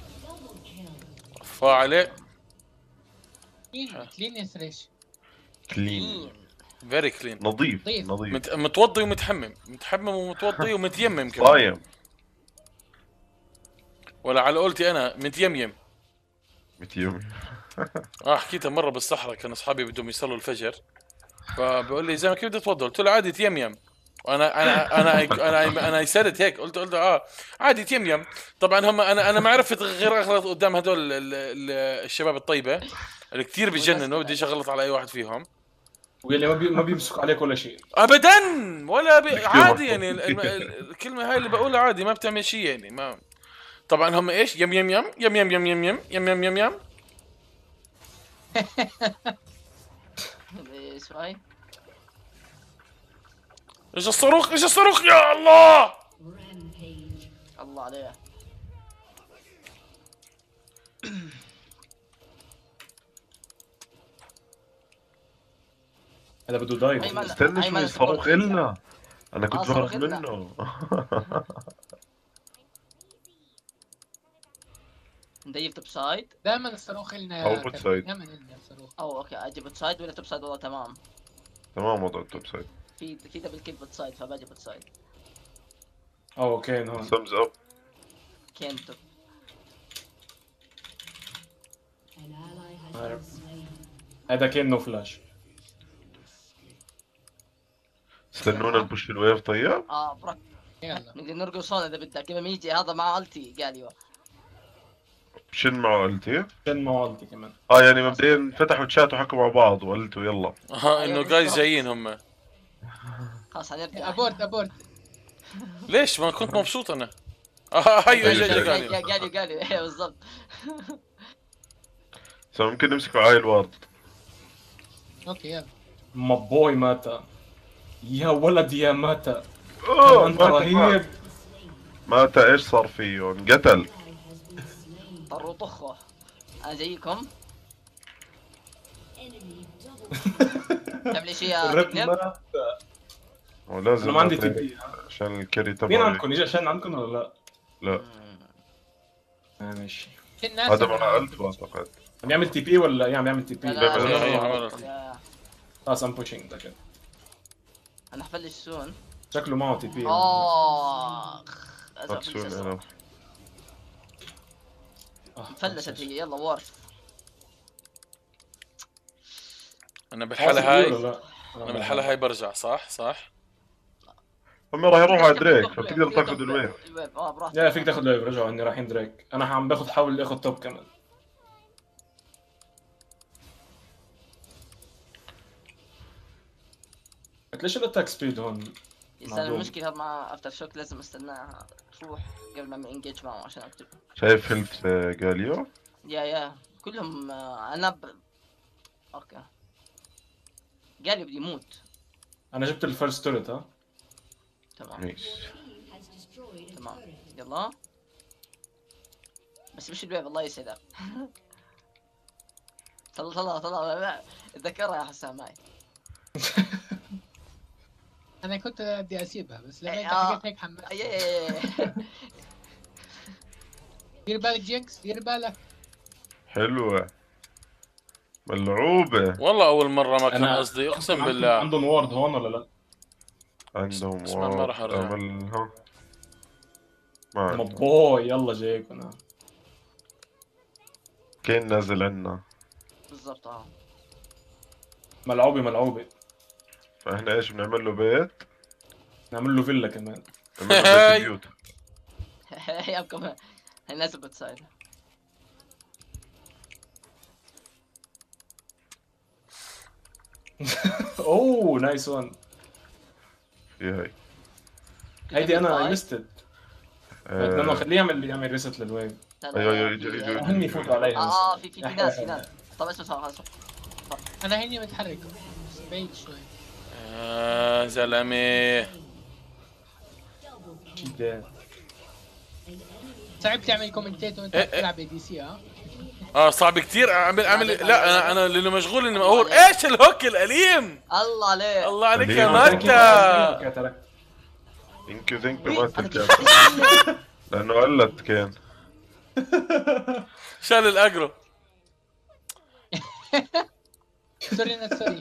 فا عليه كلين كلين ثريش. كلين. فيري كلين. نظيف نظيف. نظيف. مت... متوضي ومتحمم متحمم ومتوضي ومتيمم كمان. صايم. ولا على قولتي انا متيميم. متيومي. اه حكيتها مره بالصحراء، كان اصحابي بدهم يصلوا الفجر، فبقول لي زي ما كيف بدك تتوضا؟ قلت له عادي تيميم. وانا انا انا انا انا يسالت هيك، قلت قلت اه عادي تيميم. طبعا هم انا انا ما عرفت غير اغلط قدام هدول ال- ال- الشباب الطيبه اللي كثير بيجننوا، بديش اغلط على اي واحد فيهم وقال لي ما, بي... ما بيمسك عليك ولا شيء. ابدا، ولا بي... كثير عادي محظوظ. يعني الم- ال- الكلمه هاي اللي بقولها عادي ما بتعمل شيء يعني. ما طبعا هم ايش يم يم يم يم يم يم يم يم يم يم يم يم ايش هاي؟ ايش الصاروخ ايش الصاروخ يا الله. الله عليه. هذا بده دايف. أيمن. استنى أيمن شوي، صاروخ سبورت. إلنا. انا آه، كنت صاروخ بهرب إلنا. منه. نديف توب سايد. دائما الصاروخ لنا أو يا بوت كابتن، سايد. دائما لنا الصاروخ. او اوكي اجي بوت سايد ولا توب سايد؟ والله تمام. تمام وضع التوب سايد. في في دبل كيل بوت سايد فباجي بوت سايد. اوه كين هون. سمز اب. كينتو. هذا كين نو فلاش. استنونا نبوش الويف طيب. اه برك يلا نقدر نرقص هون اذا بدك. لما يجي هذا مع التي قال شن معه قلتي؟ كين موالتي كمان. اه يعني مبدئيا فتحوا تشات وحكوا مع بعض وقلتوا يلا. اه انه جايز جايين هم. خلاص حنرجع. ابورت ابورت. ليش ما كنت مبسوط انا؟ اه هيو اجى اجى قال لي. قالوا قالوا ايه بالضبط. فممكن نمسكوا عاي الوارد. اوكي يلا. ما بوي مات. يا ولد يا مات. اوه انت مات رهيب. مات. مات ايش صار فيه؟ انقتل. طروا طخه. انا جايكم. تعمل شيء يا الرب كليب؟ مات. ولازم انا ما عندي نعطي- تي بي. عشان الكري تبعي. مين عندكم؟ اجى عشان عندكم ولا لا؟ لا آه ماشي. في الناس هذا اللي- مع ألف اعتقد. عم يعمل تي بي ولا ايه؟ عم يعمل تي بي. لا لا، لا لا، لا عملت. لا. خلاص ام بوشينج ذاك. انا حفلش سون. شكله معه تي بي. اخ Not soon enough. آه، فلست هي. يلا وارف. انا خلاص بالحاله يقول هاي ولا لا؟ انا بالحاله هاي برجع صح صح. هم راح يروحوا على دريك فتقدر تاخذ الويف. الويف اه براحتك. لا فيك تاخذ لايف. رجعوا اني رايحين دريك. انا عم باخذ حاول اخذ توب كمان. قلت ليش الاتاك سبيد هون؟ يا معدوم. سلام. المشكلة مع افتر شوك لازم استناها تروح قبل ما اعمل انجيج معه عشان اكتب. شايف هيلث جاليو؟ يا يا كلهم آه، انا ب... اوكي. قال بده يموت. انا جبت الفيرست تورت. ها تمام ماشي. تمام يلا. بس مش الويف الله يسعدك. طلع طلع طلع. اتذكرها يا حسام معي. انا كنت بدي اسيبها بس لما انت آه. حكيت هيك حمست. أي- أي- أي- دير بالك جينكس، دير بالك. حلوة ملعوبة. والله اول مره ما كان أنا- قصدي اقسم عندكم- بالله. عندهم وورد هون ولا لا؟ عندهم بس ما- ما راح أرجع. عملها. ما ما عندهم. بوي يلا جايك انا. كين نازل عنا. بالضبط اه. ملعوبه ملعوبه. فاحنا ايش بنعمل له بيت؟ نعمل له فيلا كمان. نعمل له بيت بيوت. يا كمان الناس بتساعد. اوه نايس وان. في هاي. هيدي انا مستد. بدنا آه، نخليه يعمل يعمل ريست للويف. ايوه ايوه اجوا اجوا هن يفوتوا عليها. اه اه بس. في في في ناس في ناس. طب اسمع اسمع خلاص. انا هني متحرك بس بعيد شوي. يا زلمه شي ده. صعب تعمل كومنتيت وانت إيه، إيه. بتلعب اي دي سي. ها اه صعب كثير اعمل اعمل لا انا انا اللي مشغول اني اقول ايش الهوك الاليم. الله عليك. الله عليك يا أليم. ماتا. يمكن ذنك ما ترجع. لانه قلت كان. شال الاجرو. سوري نت سوري.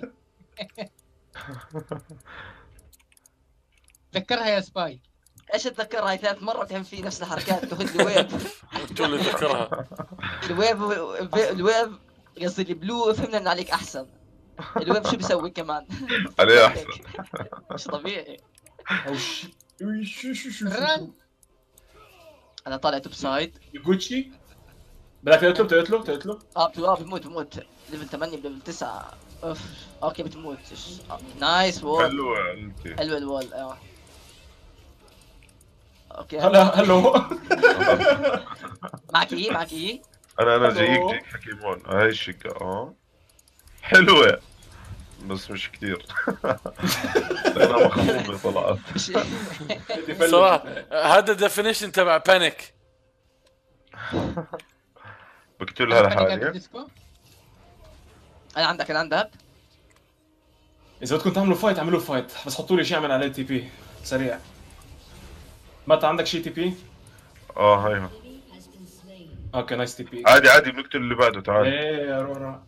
ذكرها يا سباي. ايش اتذكر هاي ثلاث مرات هم في نفس الحركات تاخذ لي ويف. انتوا اللي تذكرها. الويف الويف قصدي البلو فهمنا ان عليك احسن. الويب شو بيسوي كمان؟ عليه احسن. مش طبيعي. او شي شو شو شو رن. انا طالع توب سايد. جوتشي بدك تقتله بتقتله بتقتله اه بت- آه، بموت بموت ليفل ثمانية بليفل تسعة. اوف اوكي بتموت. إيش- آه، نايس وول. حلو انت. حلو الوول اه. اوكي هلا هلو. معك ايه معك ايه؟ انا انا ألو. جايك جايك حكيمون هاي الشقة اه حلوة بس مش كتير. لانها مخروبة طلعت. مش صراحه هذا الديفينيشن تبع بانيك. بقتلها أنا قاعد لحالي. ديسكو. انا عندك انا عندك. اذا بدكم تعملوا فايت اعملوا فايت، بس حطوا لي شيء اعمل عليه تي بي سريع. متى عندك شيء تي بي؟ اه هاي اوكي نايس تي بي. عادي عادي بنقتل اللي بعده تعال. ايه يا رورا.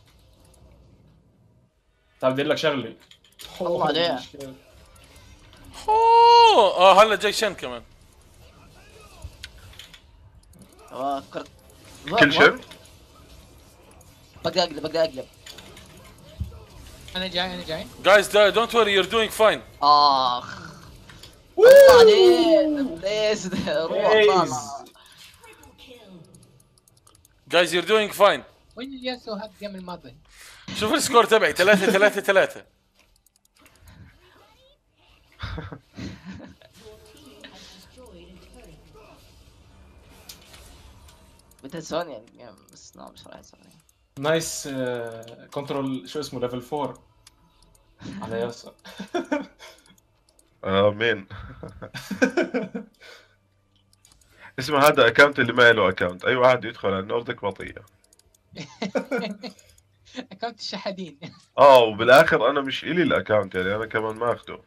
طيب بدي أقول لك شغله. الله عليه. اوه اه هلا جاي شن كمان. اه فكرت كل شيء. بقدر اقلب بقدر اقلب. انا جاي انا جاي. جايز دونت وري يور دوينج فاين. اخ الله عليك. ليش روح طالع. جايز يور دوينج فاين. وين الياسو هاد الجيم الماضي؟ شوف السكور تبعي ثلاثة ثلاثة ثلاثة. بتنسون يعني بس لا مش راح يصير. نايس كنترول شو اسمه ليفل فور على ياسر. امين. اسمع هذا اكونت اللي ما له اكونت، اي واحد يدخل على النوردك بطيء. اكونت الشحادين. اه وبالاخر انا مش الي الاكونت يعني انا كمان ما اخده.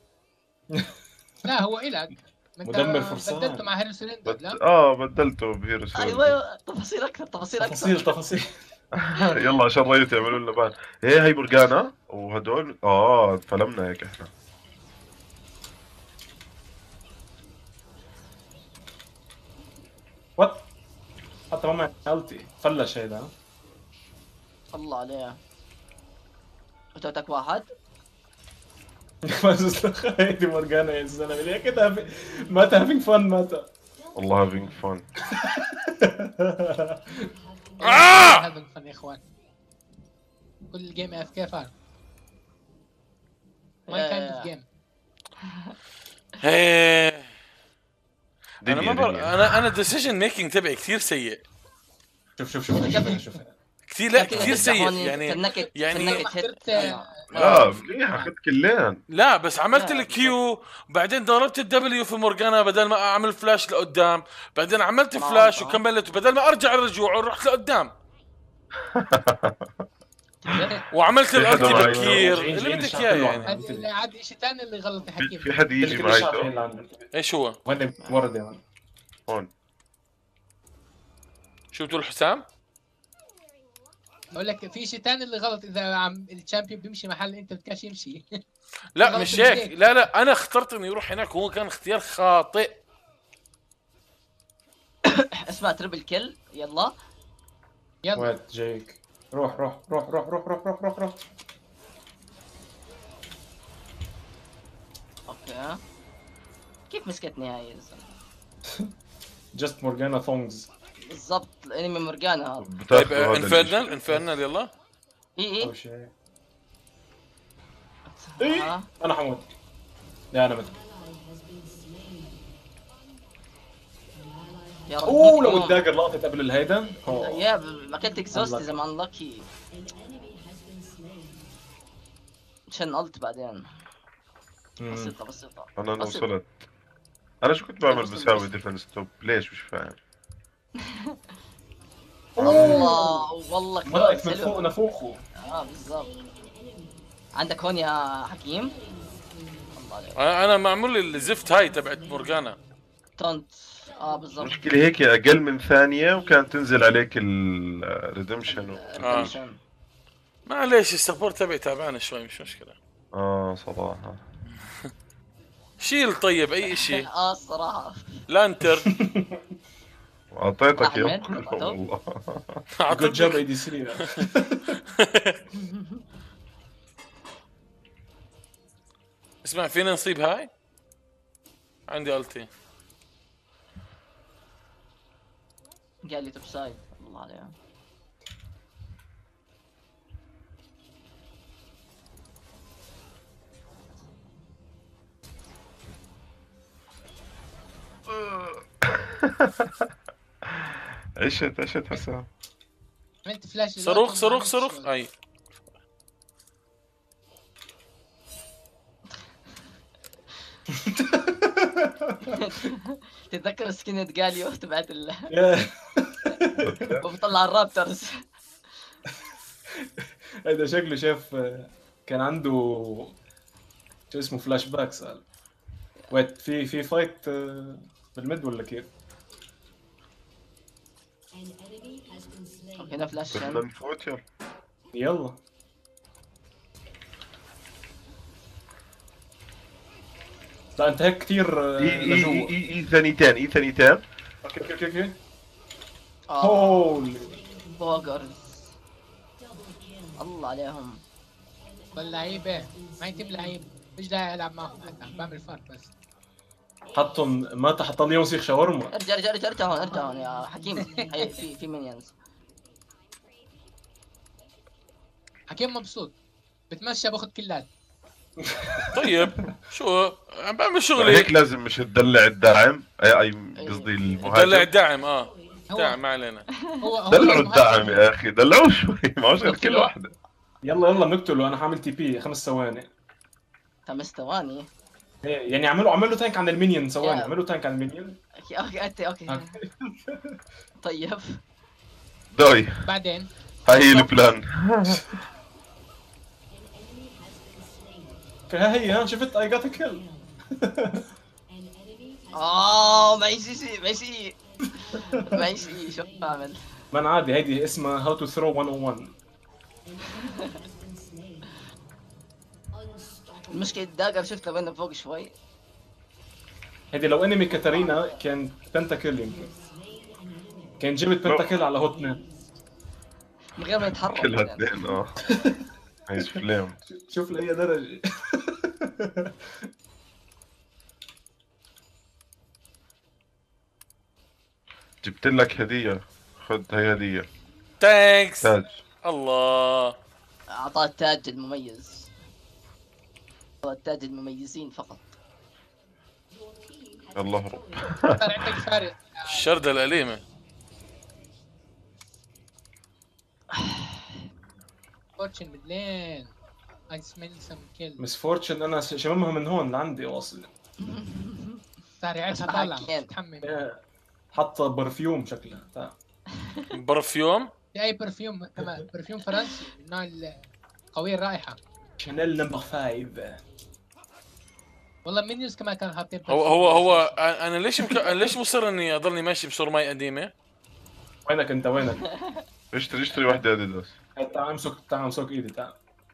لا هو الك. ما أنت مدمر فرسان. بدلته مع هيرو سلندر بت... لا؟ اه بدلته بهيرو ايوه سيرفر. ايوه تفاصيل اكثر تفاصيل اكثر. تفاصيل تفاصيل. يلا عشان ريت يعملوا لنا بان. ايه هي مورجانا وهدول اه فلمنا هيك احنا. وات حتى ما معي التي فلش هيدا. الله عليه. وتوتك واحد. هيدي مورجانا يا زلمه ليه كده مات هافينج فن مات. والله هافينج فن. هذا الفن يا اخوان. كل جيم اف كيف عارف. ما كان جيم. ايه انا دنيا ما بر... دنيا. انا انا الديسيجن ميكينج تبعي كثير سيء. شوف شوف شوف شوف شوف كثير لا كثير سيء يعني. كنكت يعني- كنكت هيت. لا منيح اخذت كلين. لا بس عملت لا، الكيو بعدين ضربت الدبليو في مورجانا بدل ما اعمل فلاش لقدام، بعدين عملت طبعاً، فلاش طبعاً. وكملت بدل ما ارجع الرجوع ورحت لقدام وعملت في حدا الالتي معي؟ بكير جايين- اللي جايين بدك الشعب اياه كله يعني. عم- هذا اللي عاد شيء ثاني اللي غلط في, حكيم. في حد يجي كل معي الشعب تو؟ هين لعندك. ايش هو؟ وين ورد يا مان. هون. شو بتقول حسام؟ اقول لك في شيء ثاني اللي غلط اذا عم الشامبيون بيمشي محل انت بدكش يمشي. لا غلط مش هيك، بالبيت. لا لا انا اخترت انه يروح هناك وهو كان اختيار خاطئ. اسمع تربل كيل يلا. يلا وين جايك. روح روح روح روح روح روح روح روح روح. اوكي كيف مسكتني هاي يا زلمة؟ جست مورجانا ثونجز. بالضبط الانمي مورجانا هذا. طيب بتاخذوا هذا انفيرنال الشيء. انفيرنال يلا. اي او اي شيء. ايه آه. انا حمود. لا انا مت. يا رب اوه لو نكون. الداجر لقطت قبل الهيدا. أوه. يا ب- ما كنت اكزوست اذا ما انلكي. عشان قلت بعدين. مم. بسيطة بسيطة. انا أنا بسيط. وصلت. انا شو كنت بعمل وصل- بساوي وصل. ديفنس توب ليش مش فاهم. الله والله مرقت كلوز من فوق حلو. نفوخه. اه بالضبط. عندك هون يا حكيم. الله عليك. انا أنا معمول لي الزفت هاي تبعت مورجانا. تونت اه بالضبط. المشكلة هيك اقل من ثانية وكانت تنزل عليك الريدمشن و... آه. معليش السبورت تبعي تعبان شوي مش مشكلة. اه صراحة. شيل طيب اي اشي. اه الصراحة. لانتر اعطيتك راح يا الميد. والله. جود جوب اي دي سي. اسمع، فينا نصيب هاي؟ عندي التي. قال لي توب سايد الله عليه. عشت عشت حسام. عملت فلاش صاروخ صاروخ صاروخ. اي تتذكر سكينة جاليو تبعت ال يا وبطلع الرابترز. هذا شكله شاف كان عنده شو اسمه فلاش باك. سأل ويت في في فايت بالميد ولا كيف؟ هنا فلاش بدنا نفوت يلا. يلا لا انت هيك كثير اي اي لجوا. اي اي اي ثانيتين اي ثانيتين. اوكي اوكي اوكي. آه. هولي بوغرز الله عليهم. واللعيبه معي تيم لعيب، مش داعي العب معهم حتى بعمل فرق بس. حطهم ما حط لي يوسخ شاورما. ارجع ارجع ارجع ارجع هون ارجع هون يا حكيم. هي في في مينيونز. حكيم مبسوط بتمشى باخذ كلات. طيب شو عم بعمل هيك شغلي. لازم مش تدلع الداعم. اي اي قصدي دلع المهاجم. الدعم. اه هو دعم ما علينا. هو هو دلعوا المهاجم. الدعم يا اخي، دلعوه شوي. ما غير كل واحدة. يلا يلا نقتله. انا حامل تي بي خمس ثواني. خمس ثواني. إيه، يعني عملوا عملوا تانك عن المينيون ثواني. يا. عملوا تانك عن المينيون. اوكي اوكي انت اوكي. أوكي. طيب دوي بعدين هاي هي البلان. ها هي ها شفت اي جات كيل. اه معي شيء معي شيء معي شيء شو بعمل؟ من عادي هيدي اسمها هاو تو ثرو مية وواحد. المشكلة الداجر شفتها بيننا فوق شوي. هيدي لو انمي كاتارينا كان بنتاكل يمكن. كان جبت بنتاكل على هوت نت. من غير ما يتحرك. كلها يعني. اثنين اه. هيز فليم. شوف لاي درجه. جبت لك هدية. خذ هي هدية. تانكس. تاج. الله. اعطاه التاج المميز. اعطاه التاج المميزين فقط. يلا اهرب. صار عندك فارق. الشردة الأليمة. فورتشن بدلين. I smell some kill. مس فورتشن انا شممها من هون لعندي واصل. صار يعرفها أنا طالع حكيت. تحمم. حط برفيوم شكلها. تعال. برفيوم. في اي برفيوم كمان برفيوم فرنسي من النوع القوي الرائحه. شانيل نمبر خمسة. والله مينيوز كمان كانوا حاطين هو هو هو انا ليش مك... أنا ليش مصر اني اضلني ماشي بصور ماي قديمه؟ وينك انت وينك؟ اشتري اشتري وحدة اديداس. تعال امسك تعال امسك ايدي تعال.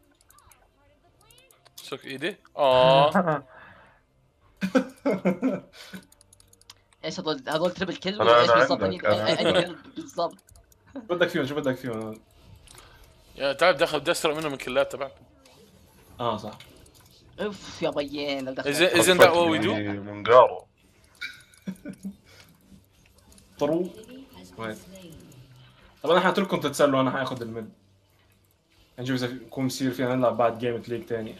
سك ايدي. اه ايش هذول هذول تربل كيل أنا- ولا ايش أنا بالضبط؟ عندك، أني- أنا أني عندك. كيل بالضبط. شو بدك فيهم شو بدك فيهم؟ يا تعال دخل بدي اسرق منهم الكلات تبعكم. اه صح. اوف يا بيين لو دخل. إذا- Isn't that what we do? منقارو. طرو. وين؟ طب انا حاترككم تتسلوا انا حاخذ الميد. نشوف اذا بكون بصير فينا نلعب بعد جيم ليج ثاني.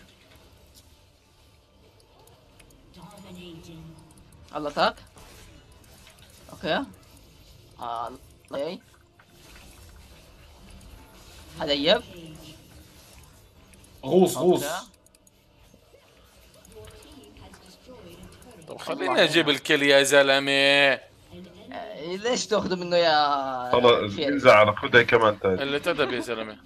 الله تاك. اوكي. آه الله يعي. هذا يب. غوص غوص. أوكي. طب خليني اجيب الكل يا زلمه. آه، ليش تاخذوا منه يا خلاص فيري؟ انزع على خذها كمان تاج. اللي تدب يا زلمه.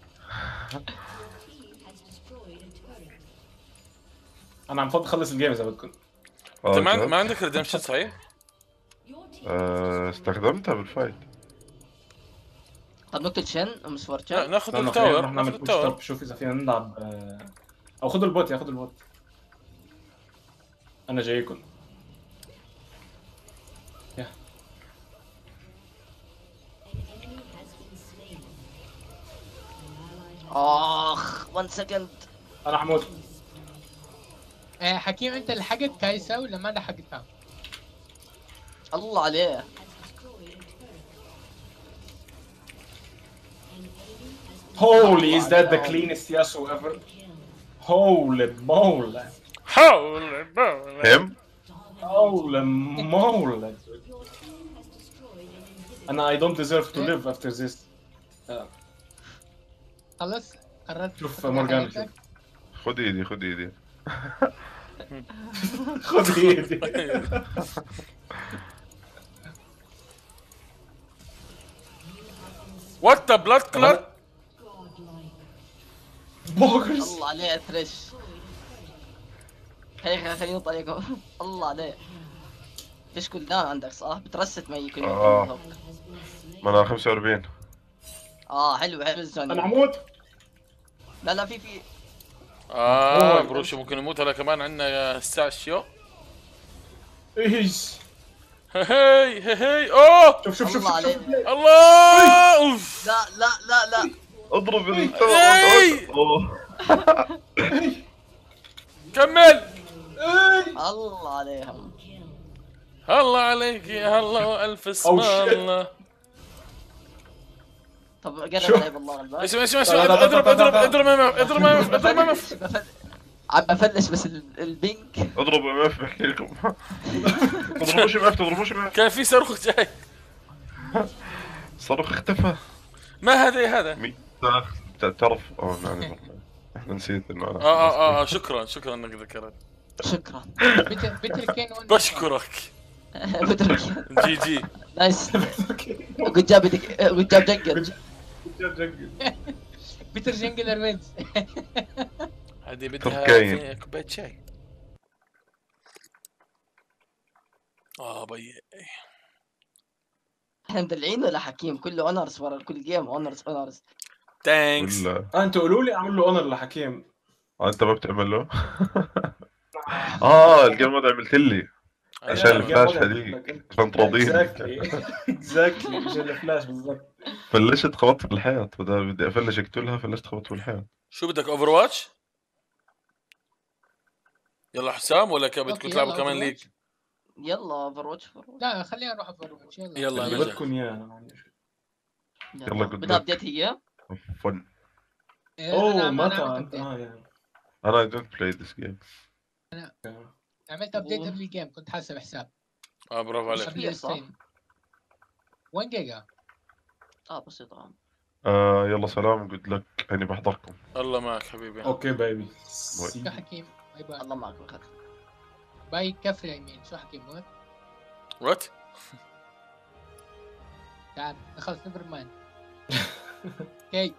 انا عم فضل اخلص الجيم اذا بدكم. انت ما, عند... آه، ما عندك ريدمشن صحيح؟ آه، استخدمتها بالفايت. طب نقتل شن ام لا سفورتشر. ناخذ خلينا التاور نعمل ناخذ بوش التاور. توب شوف اذا فينا نلعب آه، او خذوا البوت يا خذوا البوت. انا جايكم. يا اخ one second. انا حموت. آه حكيم انت لحقت كايسا ولا ما لحقتها؟ الله عليه. Holy, is that the cleanest Yasuo ever? Holy moly. حول بول. هم Holy moly. And I don't deserve to live after this. آه، خلص قررت شوف تخلي مورجان، حياتك؟ خذ ايدي خذ ايدي. خذ ايدي. وات ذا بلاد كلات. بوغرز. الله عليه ثريش. خليني خليني نط عليكم. الله عليه. فيش كل دان عندك صح؟ بترست معي كل آه. يوم. ما انا خمسة وأربعين. اه حلو حلو الزون. انا حموت. لا لا في في اه أوه. بروشي ممكن يموت. هلا كمان عندنا ستاشيو. ايش؟ هي هي هي هي اوه شوف شوف شوف الله شوف. عليه. الله اوف. لا لا لا لا. اضرب ال إي. أوه. كمل. الله عليهم. الله عليك يا الله والف اسم Oh, shit. الله. طب قرب شوف. علي بالله البال. اسمع اسمع اسمع اضرب اضرب اضرب امامك اضرب امامك اضرب امامك. بفل- عم بفلش بس ال- البينك. اضرب ام اف بحكي لكم. تضربوش ام اف تضربوش ام اف. كان في صاروخ جاي. صاروخ اختفى. ما هذا هذا. مين تعرف؟ اوه نعم احنا نسيت انه انا اه اه اه شكرا شكرا انك ذكرت. شكرا. بتر بتر كين وين؟ بشكرك. بدرك. جي جي. نايس. قد جاب يدك قد جاب جنجل. بيتر جنجلر وينز. هذه بدها تركيا. في كوباية شاي. اه بي. احنا مدلعين ولا حكيم؟ كله اونرز ورا كل جيم اونرز اونرز. ثانكس. ولا آه، انتوا قولوا لي اعمل له اونر لحكيم. آه، انت ما بتعمل له؟ اه الجيم مود عملت لي عشان الفلاش هذيك عشان تراضيني. اكزاكتلي اكزاكتلي عشان الفلاش بالضبط. فلشت خبطت في الحياة، بدي بدي افلش اقتلها فلشت خبطت في الحياة. شو بدك اوفر واتش؟ يلا حسام ولا ك- بدكم أوكي، تلعبوا يلا كمان Overwatch. ليج؟ يلا اوفرواتش لا خلينا نروح اوفر يلا. يلا اللي انا جاي. بدكم اياه انا ما عندي مشكلة. يلا good بدها luck. ابديت هي. فن. إيه، اوه أنا- أنا متى عملت انت؟ update. اه يعني انا didn't play this game. عملت ابديت قبل الجيم كنت حاسب حساب اه برافو عليك. قبل الستريم. واحد جيجا. اه بسيطة. آه يلا سلام good luck اني بحضركم. الله معك حبيبي. اوكي بيبي. شو حكيم؟ باي باي. الله معك بالخير. باي كفر يمين. شو حكيم موت؟ وات؟ تعال خلص نيفر مايند. اوكي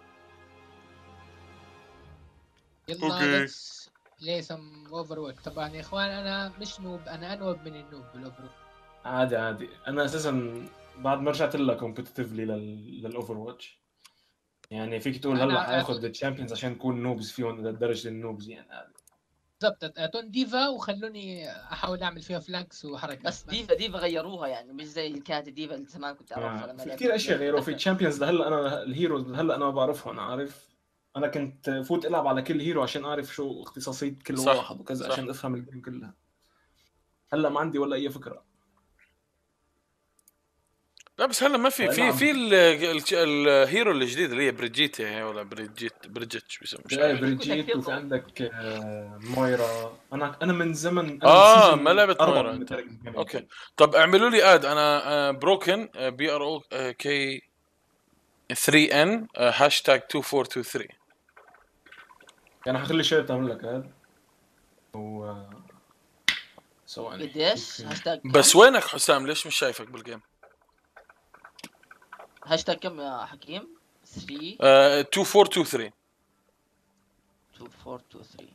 يلا أوكي. ليتس بلاي سم اوفر واتش. طبعا يا اخوان انا مش نوب، انا انوب من النوب بالاوفر واتش. عادي عادي، انا اساسا بعد ما رجعت لها كومبتيتيفلي للاوفر واتش، يعني فيك تقول أنا- هلا حياخذ الشامبيونز عشان نكون نوبز فيهم لدرجه النوبز يعني عادي. بالضبط اعطوني ديفا وخلوني احاول اعمل فيها فلانكس وحركات. بس ديفا ديفا غيروها يعني مش زي اللي كانت الديفا اللي زمان كنت اعرفها لما في لعبت كثير اشياء اللعبة. غيروا في الشامبيونز لهلا. انا الهيروز لهلا انا ما بعرفهم، انا عارف انا كنت فوت العب على كل هيرو عشان اعرف شو اختصاصيه كل صح، واحد وكذا صح. عشان افهم الجيم كلها. هلا ما عندي ولا اي فكره. لا بس هلا ما في في نعم. في ال- ال- الهيرو الجديد اللي هي بريجيتا هي ولا بريجيت بريجيت شو بيسموه مش في عارف. بريجيت وفي عندك آه، مويرا. انا انا من زمن أنا آه، سيزون ما لعبت أربعة مويرا من أنت. Metal Gear. اوكي طب اعملوا لي اد انا بروكن بي ار او كي ثري ان هاشتاج تو فور تو ثري. يعني حخلي شير تعمل لك هذا و سواء قديش هاشتاج كم؟ بس وينك حسام؟ ليش مش شايفك بالجيم؟ هاشتاج كم يا حكيم؟ ثري آه، تو فور تو ثري. تو فور تو ثري.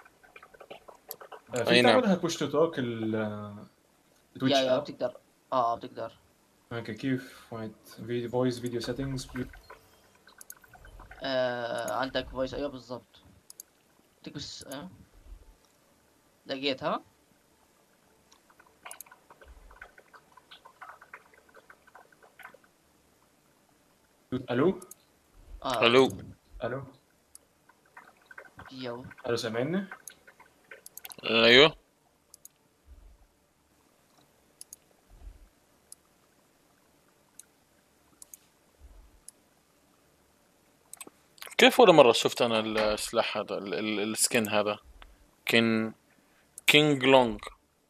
في أي نعم. تعملها بوش تو توك التويتش يا يا اب بتقدر اه بتقدر. هيك كيف وايت فيديو فويس فيديو سيتنجز. آه عندك فويس ايوه بالضبط. تكس آه. لقيتها. الو آه. الو الو يو الو سامعني؟ ايوه كيف ولا مرة شفت انا السلاح هذا ال- ال- السكن هذا كين كينج لونج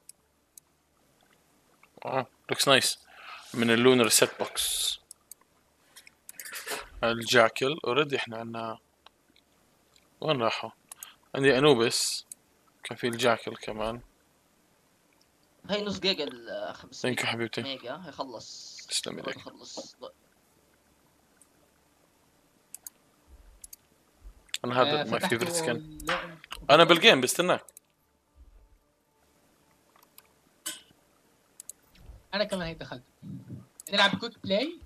اه لوكس نايس من اللونر سيت بوكس. الجاكل اوريدي احنا عنا وين راحوا؟ عندي انوبس كان في الجاكل كمان. هاي نص جيجا ال خمسمية ثانك يو حبيبتي ميجا هيخلص. تسلم قرب ايدك. يخلص. انا هذا آه، ماي فتحتوا فيفرت سكن. ال- انا بالجيم بستناك. انا كمان هيك دخلت. نلعب كويك بلاي.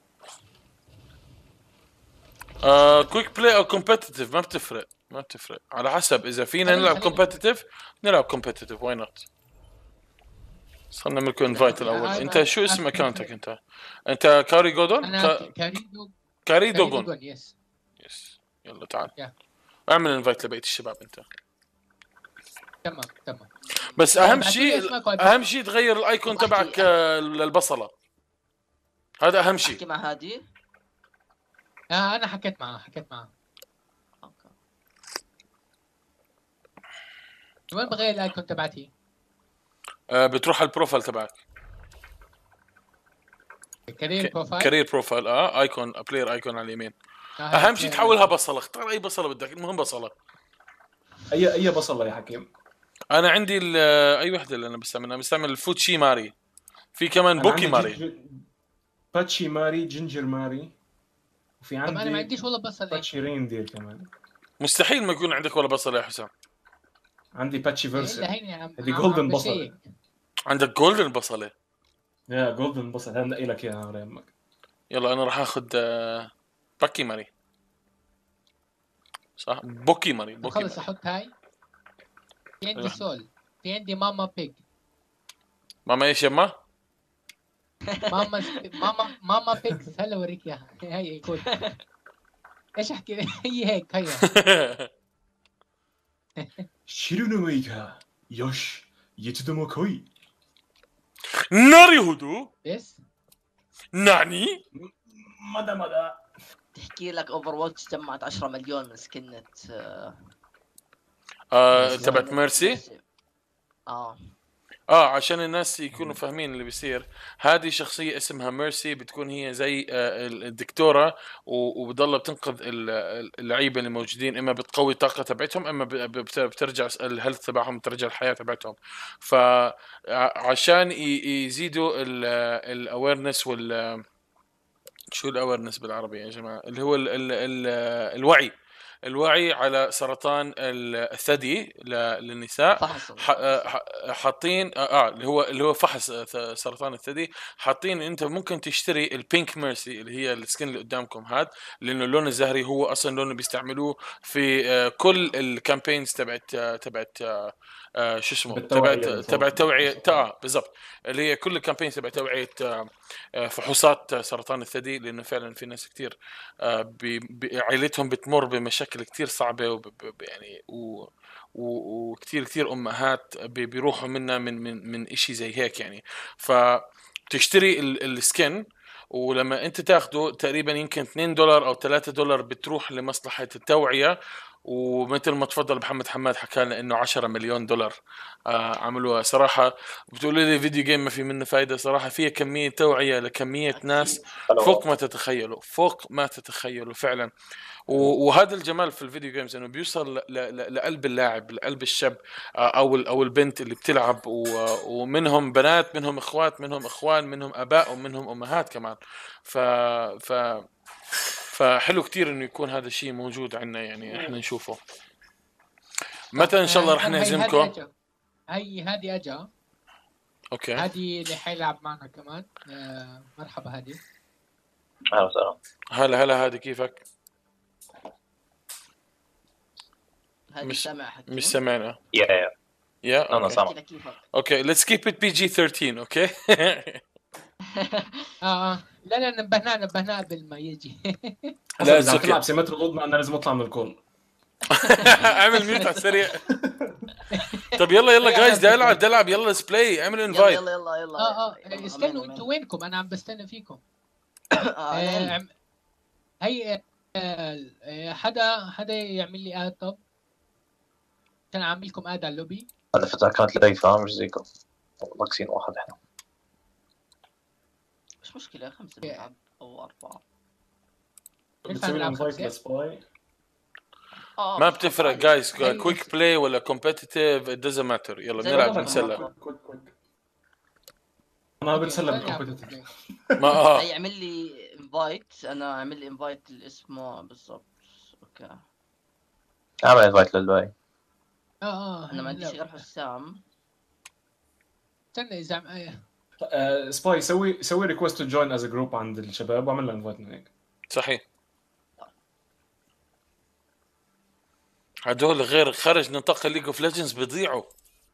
آه كويك بلاي او كومبتيتيف ما بتفرق ما بتفرق على حسب اذا فينا خلينا- نلعب خلينا- كومبتيتيف نلعب كومبتيتيف واي نوت. خلنا نعملكم انفايت الاول. آه، انت آه، شو اسم آه، اكونتك انت؟ انت كاري جودون؟ انا كا... ك- كاريدو كاري كاريدو دوغون. جون يس. يس يلا تعال يا. اعمل انفايت لبقيه الشباب انت. تمام تمام. بس آه، اهم ابعتوا لي شيء اسمك وأدرس. اهم شيء تغير الايكون طب أحكي- تبعك آه، للبصله. هذا اهم احكي شيء. مع هادي. آه انا حكيت معاه حكيت معاه. اوكي وين بغير الايكون تبعتي؟ آه، بتروح على البروفايل تبعك. كارير بروفايل. كارير بروفايل اه ايكون بلاير ايكون على اليمين. آه، اهم شيء player تحولها icon. بصله. اختار اي بصله بدك المهم بصله. اي اي بصله يا حكيم؟ انا عندي ال- اي وحده اللي انا بستعملها بستعمل الفوتشي ماري. في كمان أنا بوكي عندي ماري. جينجر- باتشي ماري، جينجر ماري، وفي طب انا ما عندي عنديش ولا بصل. باتشي ريندير كمان. مستحيل ما يكون عندك ولا بصله يا حسام. عندي باتشي الا فيرسل. هيني يا عم. هذه عم- جولدن عم بصله. بشيك. عندك جولدن بصله. يا جولدن بصل، هذا نقي لك اياها ولا يهمك. يلا انا راح اخذ آه، باكي ماري. صح بوكي ماري بوكي خلص ماري. احط هاي. في عندي أيوة. سول. في عندي ماما بيج. ماما ايش يما؟ ماما سب... ماما ماما بيكس. هلا اوريك اياها. هي كود. ايش احكي؟ هي هيك هيا. شيرو ميكا يوش يتدمو كوي. ناري هدو بس نعني. مدى مدى. تحكي لك اوفر واتش جمعت عشرة مليون من سكنة آه، آه بس تبعت ميرسي. اه اه عشان الناس يكونوا فاهمين اللي بيصير. هذه شخصية اسمها ميرسي بتكون هي زي آه الدكتورة و- وبتضلها بتنقذ ال- اللعيبة اللي موجودين. اما بتقوي الطاقة تبعتهم اما ب- بت- بترجع الهيلث تبعهم بترجع الحياة تبعتهم. فعشان يزيدوا الاويرنس وال شو الاويرنس بالعربي يا جماعة اللي هو ال ال ال الوعي. الوعي على سرطان الثدي ل- للنساء. فحص ح- آه، ح- حاطين اه آه، اللي هو اللي هو فحص آه، ث- سرطان الثدي. حاطين انت ممكن تشتري البينك ميرسي اللي هي السكن اللي قدامكم هذا لانه اللون الزهري هو اصلا لون بيستعملوه في آه، كل الكامبينز تبعت آه، تبعت آه، آه، شو اسمه بالتوعية تبعت بالفعل. تبعت توعيه اه بالضبط اللي هي كل الكامبينز تبع توعيه آه، آه، فحوصات سرطان الثدي لانه فعلا في ناس كثير عائلتهم بتمر بمشاكل كثير صعبه وب- ب- يعني و و- وكثير كثير امهات بي- بيروحوا منها من من من شيء زي هيك يعني. فبتشتري ال- السكن ولما انت تاخده تقريبا يمكن اثنين دولار او ثلاثة دولار بتروح لمصلحة التوعية. ومثل ما تفضل محمد حماد حكى لنا انه عشرة مليون دولار آه عملوها صراحة. بتقولوا لي فيديو جيم ما في منه فايدة صراحة فيها كمية توعية لكمية ناس فوق ما تتخيلوا فوق ما تتخيلوا فعلا. و- وهذا الجمال في الفيديو جيمز انه بيوصل ل- ل- لقلب اللاعب لقلب الشاب آه، او ال- او البنت اللي بتلعب و- ومنهم بنات منهم اخوات منهم اخوان منهم اباء ومنهم امهات كمان. ف ف فحلو كتير انه يكون هذا الشيء موجود عندنا يعني احنا نشوفه. متى ان شاء الله رح هاي- هاي- هادي نهزمكم؟ أجا. هاي هادي اجا. اوكي هادي اللي حيلعب معنا كمان. آه مرحبا هادي. اهلا وسهلا. هلا هلا هادي كيفك؟ هذه مش- سامع حكي مش سامعنا يا يا يا انا اوكي سامع. احكي لك كيفك. اوكي let's keep it بي جي ثيرتين اوكي. اه اه لا لا نبهناه نبهناه قبل ما يجي. حسن لا، it's اذا عم okay. تلعب سيمتر ضدنا انا لازم اطلع من الكول. اعمل ميوت على السريع. طب يلا يلا جايز، بدي العب بدي العب يلا سبلاي، اعمل يلا انفايت. يلا يلا يلا اه اه يلا، استنوا أمين، انتوا أمين. وينكم؟ انا عم بستنى فيكم. آه، آه، أنا عم- هي آه، آه، حدا حدا يعمل لي اد طب عشان اعمل لكم اد على اللوبي. هلا فترة كانت لايفة مش زيكم ناقصين واحد احنا. مش مشكلة، خمسة بنلعب أو أربعة. بتسوي لي نلعب انفايت خمسة؟ لسباي. آه ما بس بتفرق عادي. جايز، هي- كويك بلاي ولا كومبتيتيف it doesn't matter. يلا زي بنلعب ما بنسلى. كويك كويك كويك. انا بتسلى بالكومبتيتيف. ما اه هي اعمل لي انفايت، انا اعمل لي انفايت اسمه بالضبط. اوكي اعمل انفايت للباقي. اه اه انا ما عنديش هلا. غير حسام. استنى اذا عم- آه، آه، سباي سوي سوي ريكوست تو جوين از جروب عند الشباب واعمل له انفايت من هيك. صحيح. هدول غير خرج نطاق ليج اوف ليجندز بيضيعوا.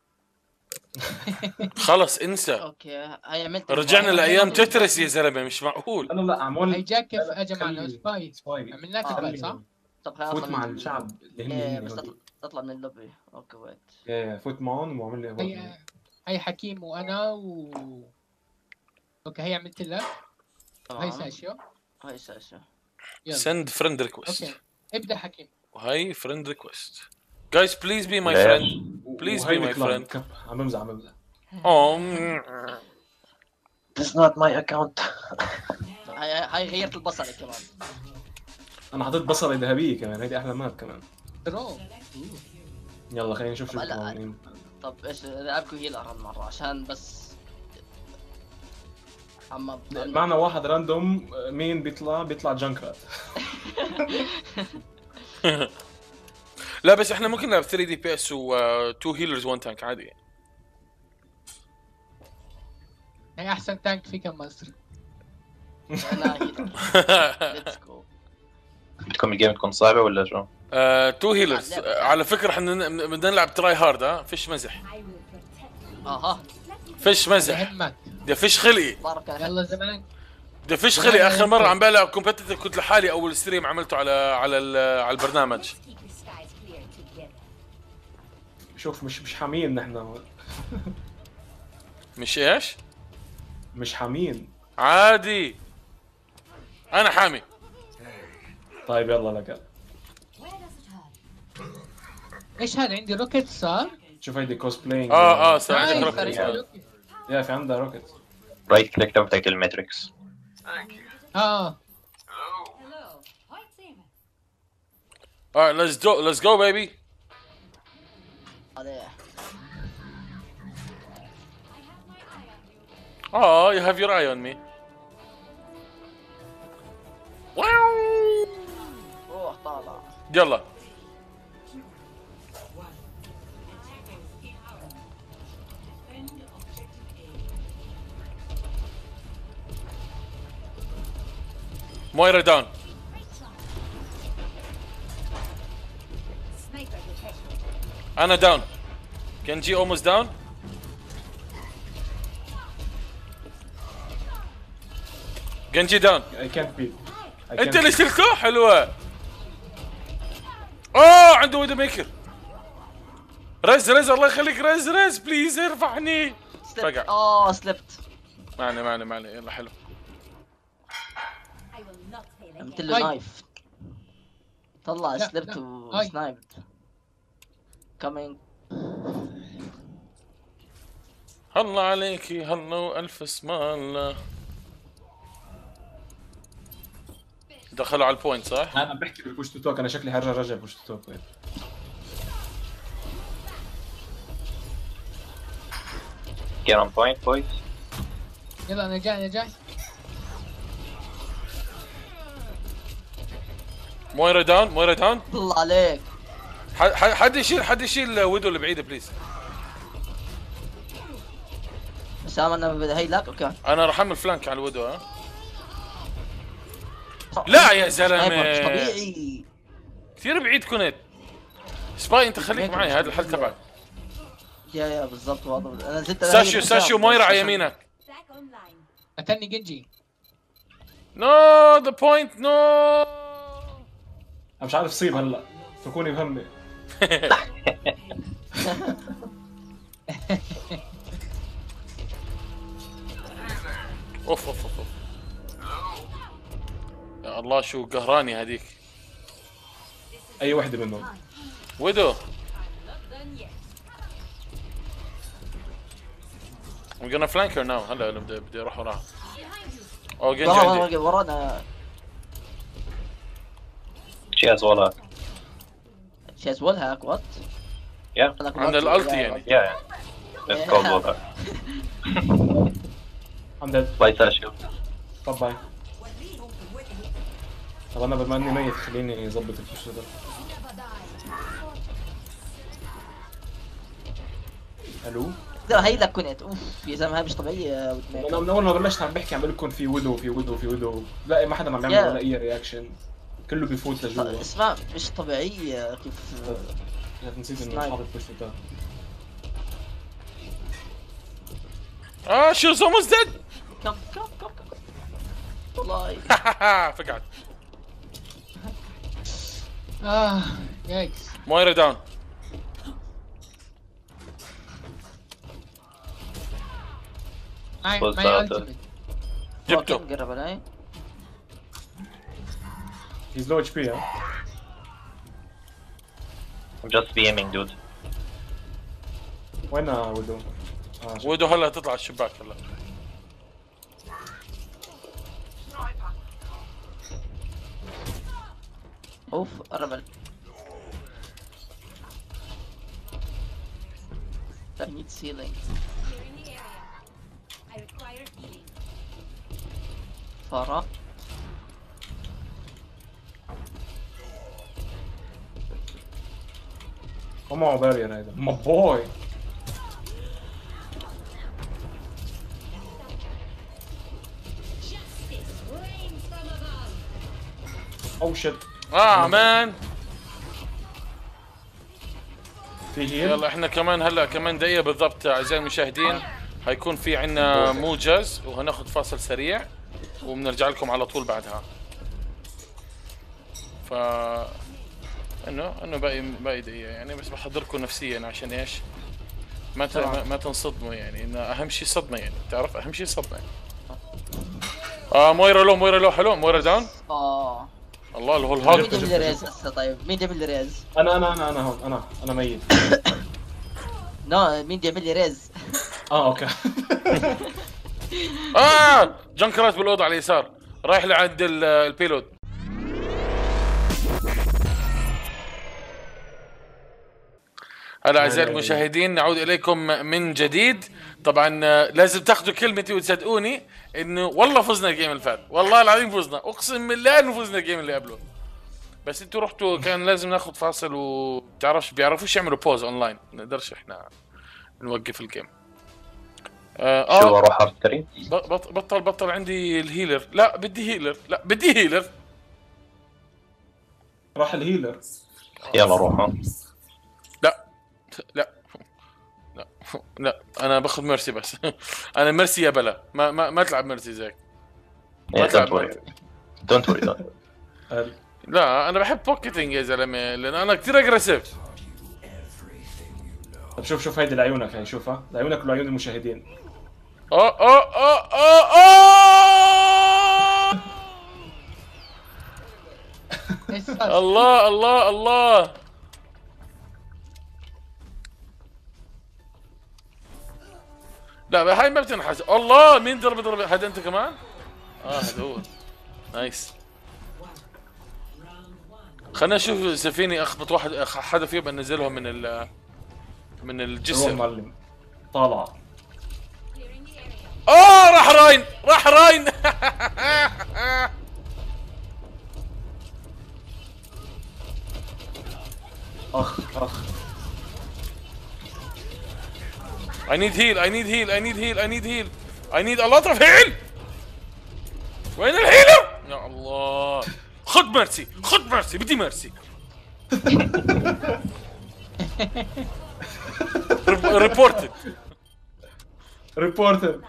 خلص انسى، اوكي هاي عملت رجعنا invite. لايام تترس يا زلمه، مش معقول. لا لا لا عمول. هي جاكف لا، لا، اجى معنا خلي- سباي. سباي عملناك آه. سباي صح؟ طب خلينا فوت نطلع مع من ال- الشعب اللي هن إيه هن بس هودي. تطلع- تطلع من اللوبي. اوكي ويت. ايه فوت معهم واعمل لي انفايت. هي هي حكيم وانا و اوكي هي عملت لك. هاي تمام ساشيو. هاي ساشا. يلا سند فريند ريكوست. اوكي ابدا حكيم. وهي فريند ريكوست. جايز بليز بي ماي ليش؟ فريند. Please be وهيدي my كلان. friend. كب عم بمزح عم بمزح. اوه This is not my account. هاي هاي غيرت البصري كمان. انا حطيت بصله ذهبيه كمان، هيدي احلى ماب كمان. درو. يلا خلينا نشوف شو طب هلا- القوانين. طب ايش لعبكم هيلر هالمرة عشان بس عم معنا واحد راندوم، مين بيطلع؟ بيطلع جانكرات. لا بس احنا ممكن نلعب ثري دي بي اس و تو هيلرز وان تانك عادي. هي احسن تانك في كم مصر. انا هيلر. ليتس جو. بدكم الجيم تكون صعبة ولا شو؟ تو هيلرز على فكره احنا بدنا نلعب تراي هارد. ها فيش مزح، اها فيش مزح، يهمك. ده فيش خلقي، بارك الله. يلا زمان. ده فيش خلقي. اخر مره عم بلعب كومبتيتيف كنت لحالي، اول ستريم عملته على على ال- على البرنامج. شوف مش مش حامين نحن. مش ايش مش حامين. عادي، انا حامي. طيب يلا لك. ايش هذا؟ عندي روكيت صار. شوف هيدي كوسبلاينج. اه اه صار نايس، عندك صار روكت. عندي روكيت. يا في عندها روكت. رايت كليك تبعك الماتريكس. اه Alright, let's go, let's go baby. عليه. Oh, you have your eye on me. واو. روح طالع. يلا. Moira down. Anna down. Genji almost down. Genji down. I can't beat. I can't انت اللي beat. شلته حلوه. اوه عنده ويدو ميكر. رز رز الله يخليك، رز رز بليز ارفعني. سلبت. فقع. اه سلبت. معنا معنا معنا يلا حلو. عملت له هاي. نايف. طلع لا، سلبت لا. وسنايبت. كامينج. الله عليكي، هلا والف اسم الله. دخلوا على البوينت صح؟ انا بحكي بالبوش تو توك، انا شكلي حرجع رجع بوش تو توك. Get on point boys. يلا انا جاي انا جاي. مويرا داون، مويرا داون. الله عليك. ح- ح- حد يشيل حد يشيل ويدو اللي بعيده بليز. اسامه انا بدي هي لك اوكي. انا راح اعمل فلانك على الويدو. ها لا يا سنايبر مش زلمه طبيعي. كثير بعيد كنت. سباي انت خليك معي، هذا الحل تبعك. يا يا بالضبط واضح. انا نزلت ساشيو ساشيو مويرا على يمينك. قتلني جنجي. نو ذا بوينت نو. انا مش عارف صيب هلا. تكوني بهمي. اوف اوف اوف أوف. يا الله شو قهراني هذيك. اي وحده منهم. ويدو we're gonna flank her now. هلا هلا بدي بدي اروح وراها. اوه جنجي عندي. ورانا. She has wall hack. She has wall hack. What? Yeah. عند الالتي يعني. Yeah, yeah. It's called wall hack. I'm dead. Light that shield. طب باي. طب انا بما اني ميت خليني اظبط الفش ده. الو. لا هي لك كنت اوف يا زلمه هاي مش طبيعيه. انا من اول ما بلشت عم بحكي عم بقول لكم في ويدو في ويدو في ويدو، لا ما حدا عم يعمل ولا اي رياكشن، كله بيفوت لجوا. اسمع مش طبيعيه كيف. نسيت انه حاطط فش ده. اه شو almost dead. كم كم كم والله. فقعت. اه ياكس. مويرا داون. معي What's معي that? ultimate. جبته. قرب علي. He's low H P ها. I'm just beaming, dude. وين ويدو؟ اه ويدو هلا تطلع الشباك هلا. اوف قرب علي. I need ceiling. فرا. هو معه بارير هيدا. ما بوي. او شت. اه مان. في هيل. يلا احنا كمان هلا كمان دقيقة بالضبط اعزائي المشاهدين هيكون في عنا موجز وهناخذ فاصل سريع وبنرجع لكم على طول بعدها. ف انه انه باقي باقي دقيقة يعني، بس بحضركم نفسيا عشان ايش؟ ما ت... ما, ما تنصدموا يعني، انه اهم شيء صدمة يعني، بتعرف اهم شيء صدمة يعني. اه مويرا لو مويرا لو حلو مويرا داون. اه الله اللي هو مين الهاك. جاب لي ريز هسه؟ طيب مين جاب لي ريز؟ انا انا انا انا هون انا انا ميت. نو مين جاب لي ريز؟ اه اوكي. اه جنكرات بالاوضه على اليسار رايح لعند ال- البيلود. هلا اعزائي المشاهدين نعود اليكم من جديد. طبعا آه، لازم تاخذوا كلمتي وتصدقوني انه والله فزنا الجيم اللي فات، والله العظيم فزنا، اقسم بالله انه فزنا الجيم اللي قبله. بس انتوا رحتوا كان لازم ناخذ فاصل وبتعرفش بيعرفوش يعملوا بوز اونلاين، ما نقدرش احنا نوقف الجيم. اه شو آه، اروح على التري؟ ب- بط- بطل بطل عندي الهيلر. لا بدي هيلر، لا بدي هيلر. راح الهيلر. يلا روح ها. لا لا لا لا انا باخذ ميرسي بس. انا ميرسي يا بلا، ما ما, ما تلعب ميرسي زيك. Yeah, ما تلعب don't worry. ميرسي. Don't worry, don't worry. قال لا انا بحب بوكيتنج يا زلمه لان انا كثير اجريسيف. طب شوف شوف هيدي لعيونك، هي شوفها لعيونك ولعيون المشاهدين. اه اه اه اه اه الله الله الله. لا هاي ما بتنحس. الله مين ضرب ضرب هذا انت كمان؟ اه هذا هو. نايس. خلينا نشوف سفيني اخبط واحد حدا فيهم بنزلهم من ال من روح الجسر. معلم طالع. اه راح راين راح راين. اخ اخ. I need heal I need heal I need heal I need heal I need a lot of heal. وين الهيلر؟ يا الله خد ميرسي خد ميرسي بدي ميرسي. ريبورتد ريبورتر.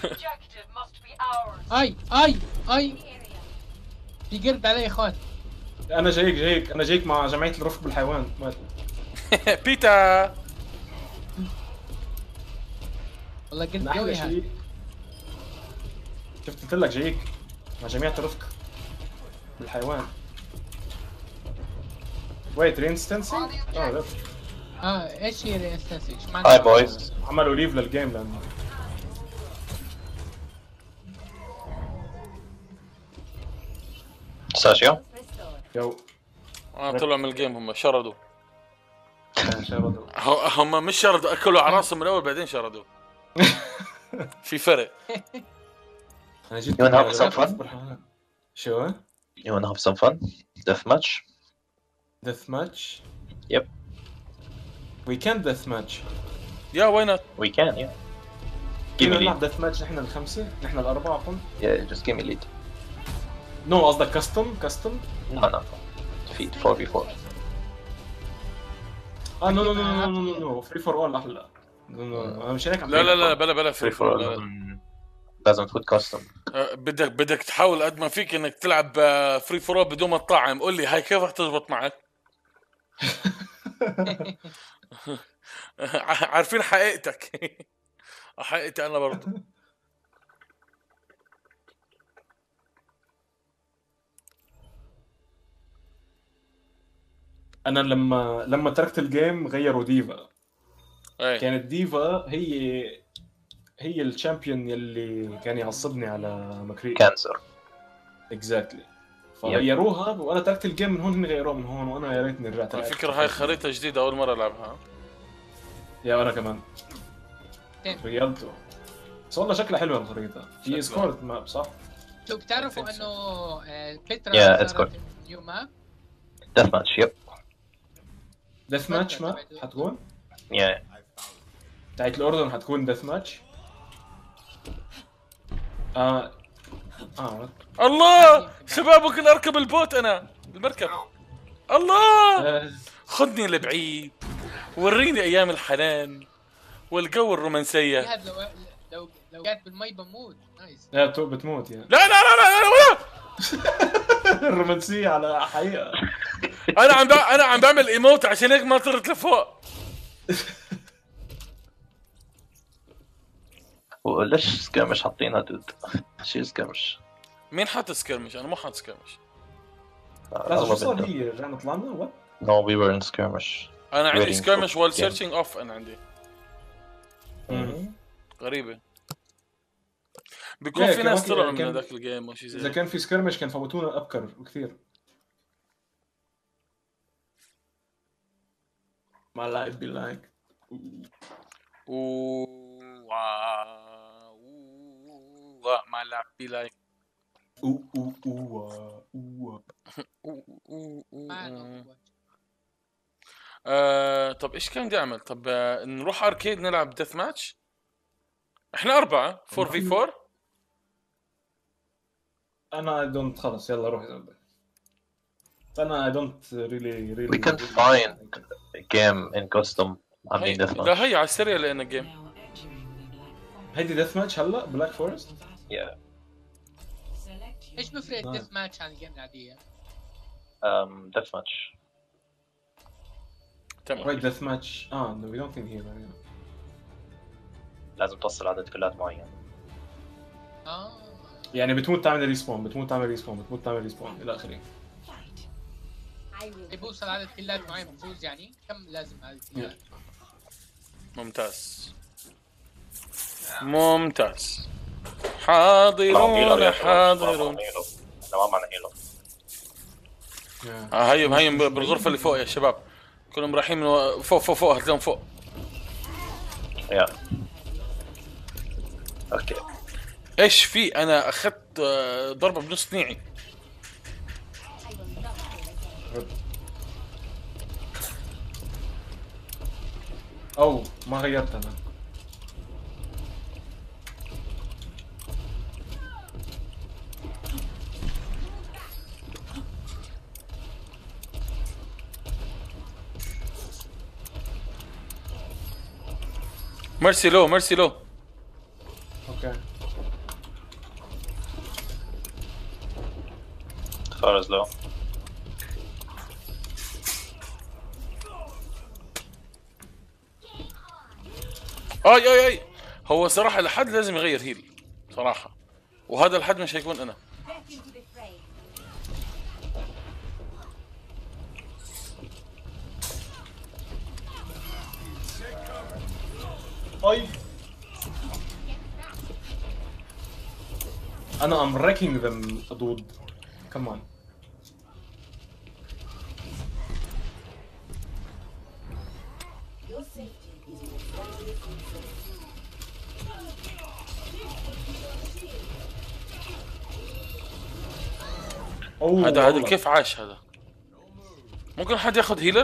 اي اي اي في قرد علي يا اخوان. انا جايك جايك انا جايك مع جمعيه الرفق بالحيوان مات. بيتا والله قلت من احلى قوي هذا. شيء شفت قلت لك جايك مع جمعيه الرفق بالحيوان. ويت رينستنسينج؟ اه لا اه ايش هي الانستنس؟ ايش هاي معناها؟ بويز. عملوا ليف للجيم لانه ساشيو. جو اه طلعوا من الجيم، هم شردوا. شردوا. ه- هم مش شردوا، اكلوا على راسهم من الاول بعدين شردوا. في فرق. انا جيت You wanna have مع some الرفق fun? بالحيوان. شو؟ You wanna have some fun? Deathmatch? ديث ماتش؟ Yep. وي كان ديث ماتش. يا وينات؟ We can, yeah. Give me فينا lead. نلعب ديث ماتش نحن الخمسه، نحن الاربعه عفوا. Yeah, just give me lead. نو قصدك كاستم كاستم؟ No, no. Defeat four v four. اه نو نو نو نو نو نو فري فور اول احلى. نو نو انا مش هيك عم لا لا لا بلا بلا Free فري for فور. all. لا لا. لازم تفوت كاستم. آه، بدك بدك تحاول قد ما فيك انك تلعب فري فور بدون ما تطعم. قول لي هاي كيف رح تزبط معك؟ عارفين حقيقتك. حقيقتي انا برضه. انا لما لما تركت الجيم غيروا ديفا. ايه كانت ديفا هي هي الشامبيون يلي كان يعصبني على مكري. كانسر. اكزاكتلي. فغيروها وانا تركت الجيم من هون، هن غيروها من هون وانا يا ريتني رجعت. على فكره هاي خريطه جديده اول مره العبها. يا انا كمان تين. ريالته. بس والله شكلها حلوه الخريطه. هي سكورت ماب صح؟ شوف بتعرفوا I think so. انه آه، بيترا Yeah, it's صارت good. نيو ماب. Deathmatch, yep. ديث ماتش ماب حتكون؟ Yeah. بتاعت الاردن حتكون ديث ماتش. اه اه الله شباب ممكن اركب البوت انا المركب. الله آه، خذني لبعيد، وريني ايام الحنان والجو الرومانسيه. هذا لو لو لو قاعد بالمي بموت. نايس. لا تو بتموت يعني. لا لا لا لا لا ولا الرومانسية على حقيقة. انا عم بع- انا عم بعمل ايموت عشان هيك ما طرت لفوق. وليش سكيرمش حاطينها دود؟ شي سكيرمش؟ مين حاط سكرمش؟ انا مو حاط سكرمش. لازم شو صار هي رجعنا طلعنا وات؟ No, we were in skirmish. انا عندي Waiting سكرمش for- وال yeah. سيرشنج اوف. انا عندي مم. غريبه. بيكون Yeah, في ناس كمان طلعوا من كان- هذاك الجيم او شيء إذا زي كان في سكرمش كان فوتونا أبكر بكثير. ما لاعب بلايك. اوه ما لعب بي لايك. أو أو أو أو. ما له. آه، طب ايش كان بدي اعمل؟ طب آه، نروح اركيد نلعب ديث ماتش. احنا اربعه فور في فور. أنا دونت خلص يلا روح يا زلمة. أنا دونت ريلي ريلي. We can find a game in custom. عاملين هي... deathmatch. لا هي على السريع لان الجيم. هيدي ديث ماتش هلا بلاك فورست. Yeah. ايش بفرق نايس. ديث ماتش عن الجيم العاديه؟ Um, deathmatch. تمام. رايت ديث ماتش. اه نو وي دونت ثينك هير. لازم توصل عدد كلات معين. اه يعني بتموت تعمل ريسبون، بتموت تعمل ريسبون، بتموت تعمل ريسبون الى اخره. بوصل عدد كلات معين بفوز يعني. كم لازم عدد كلات؟ ممتاز ممتاز. حاضرون حاضرون. احنا ما معنا هيلو. آه هيم هيم بالغرفه اللي فوق يا شباب. كلهم رايحين من فوق فوق فوق. هتلاقيهم فوق. يا اوكي. ايش في؟ انا اخذت آه، ضربه بنص نيعي. او ما غيرت انا. ميرسي لو ميرسي لو. اوكي خارج لو. اي اي اي هو صراحه الحد لازم يغير هيل صراحه، وهذا الحد مش هيكون انا. اي انا ام wrecking them دود كمان. اوه هذا هذا والله. كيف عاش هذا؟ ممكن حد ياخذ هيلر؟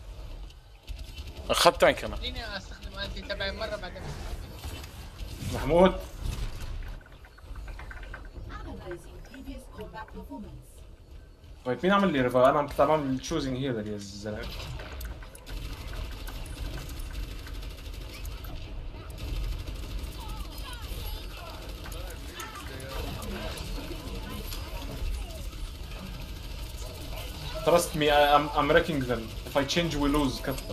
اخذت تانك انا. خليني استخدم انتي تبعي مره بعدين. محمود طيب مين عمل لي ريفا؟ انا كنت عم اعمل تشوزنج هيلر يا زلمه. Trust me, I, I'm, I'm wrecking them. If I change, we lose. كفة.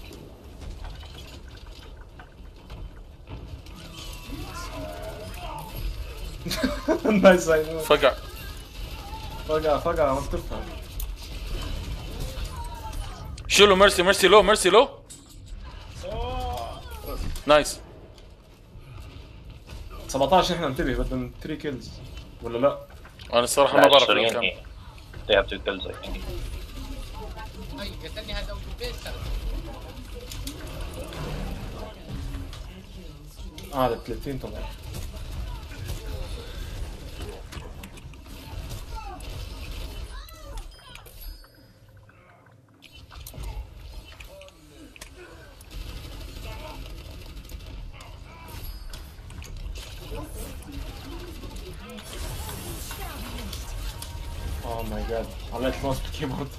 Nice, I know. فقع. فقع فقع ما تفهم. شيلو ميرسي ميرسي لو ميرسي لو. نايس. سبعتاشر احنا انتبه بدنا ثلاثة كيلز ولا لا؟ انا الصراحه ما بعرف لو كان. They have two kills, I think. اي قتلني هذا اوتو بيس. اه هذا ثلاثين طبعا. Oh my god, علقت الماوس بالكيبورد.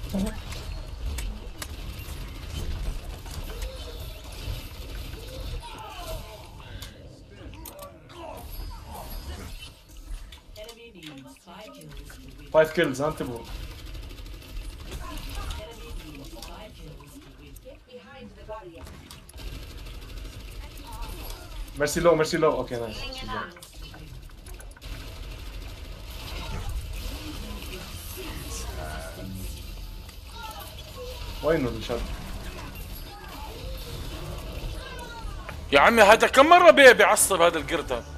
five kills ها انتبهوا. ميرسي لو ميرسي لو اوكي نايس. وينه الشاب؟ يا عمي هذا كم مره بي بيعصب هذا القرد هذا.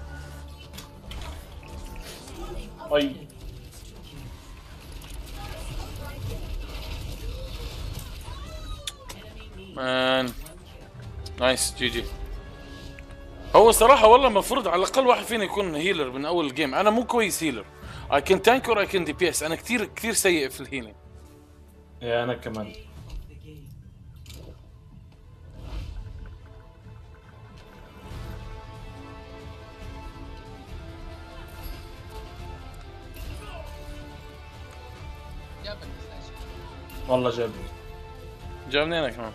اي مان نايس جي جي. هو صراحه والله المفروض على الاقل واحد فينا يكون هيلر من اول الجيم. انا مو كويس هيلر. اي كان تانك اور اي كان دي بي اس. انا كثير كثير سيء في الهيلينج. يا انا كمان. جاب الفلاش. والله جاب. جاب منين كمان؟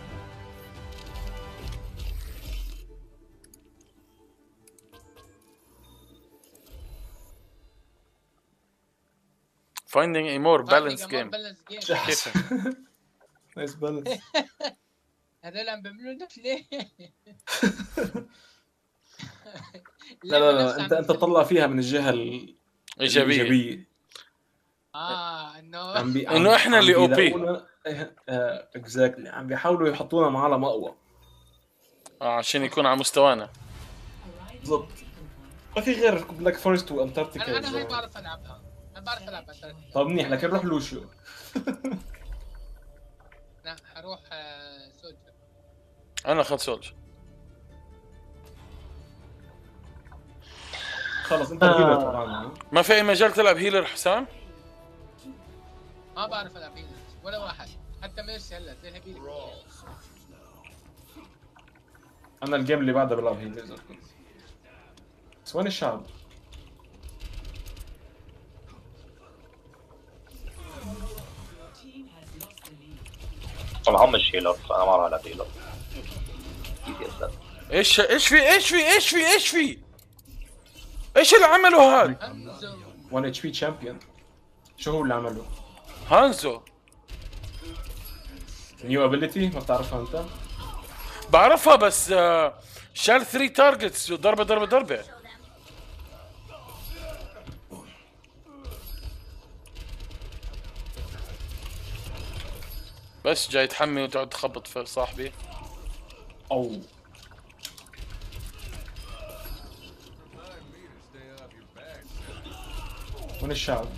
finding a more balanced game. كيف؟ نايس بالانس. هذول عم بيعملوا نفس ليه؟ لا لا لا انت انت تطلع فيها من الجهه ال- ايجابيه. الايجابيه. اه انه عم بي... إنه إحنا اللي أو بي. اكزاكتلي عم بيحاولوا يحطونا مع على مقوى. آه عشان يكون على مستوانا. بالضبط. ما في غير بلاك فورست وانتاركتيكا. انا انا هاي بعرف العبها. انا بعرف العب انتاركتيكا. طب منيح لكن روح لوشيو. لا حروح آه، سولجر. انا اخذت سولج. خلص انت الهيلر طبعا. ما في اي مجال تلعب هيلر حسام؟ ما بعرف العب هيلر ولا واحد. حتى ميرسي هلا زي الهبيل. انا الجيم اللي بعده بلعب هيلر. بس وين الشعب؟ طبعا هم مش هيلر فانا ما راح العب هيلر. ايش ايش في ايش في ايش في ايش في ايش اللي عمله هذا؟ هانزو. واحد اتش بي تشامبيون. شو هو اللي عمله؟ هانزو نيو ابيليتي ما بتعرفها انت؟ بعرفها بس آه، شال ثري تارجتس ضربه ضربه ضربه. بس جاي تحمي وتقعد تخبط في صاحبي. او وين الشعب؟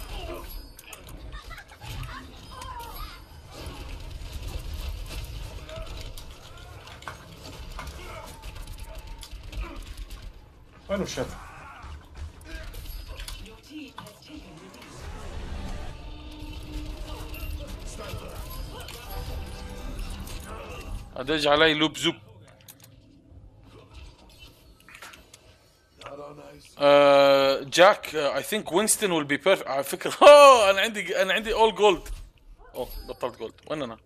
وين الشعب؟ ادج علي لوب زوب. جاك اي ثينك وينستون ويل بي بيرفكت على فكره. اوه انا عندي انا عندي اول جولد. اوه بطلت جولد. وين انا؟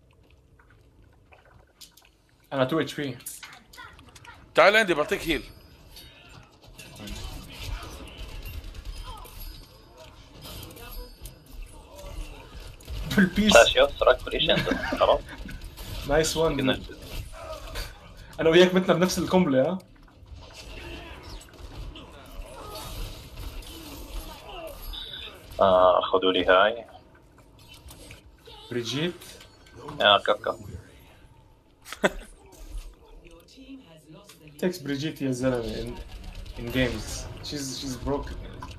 انا تو اتش بي. تعال عندي بعطيك هيل. بالبيس. كاسيوس راك بالإيش انت خلاص. نايس وان. انا وياك متنا بنفس الكومبلي. ها آه خذوا لي هاي. بريجيت. يا كاكا. تكس بريجيت يا زلمه in in games. She's she's broken.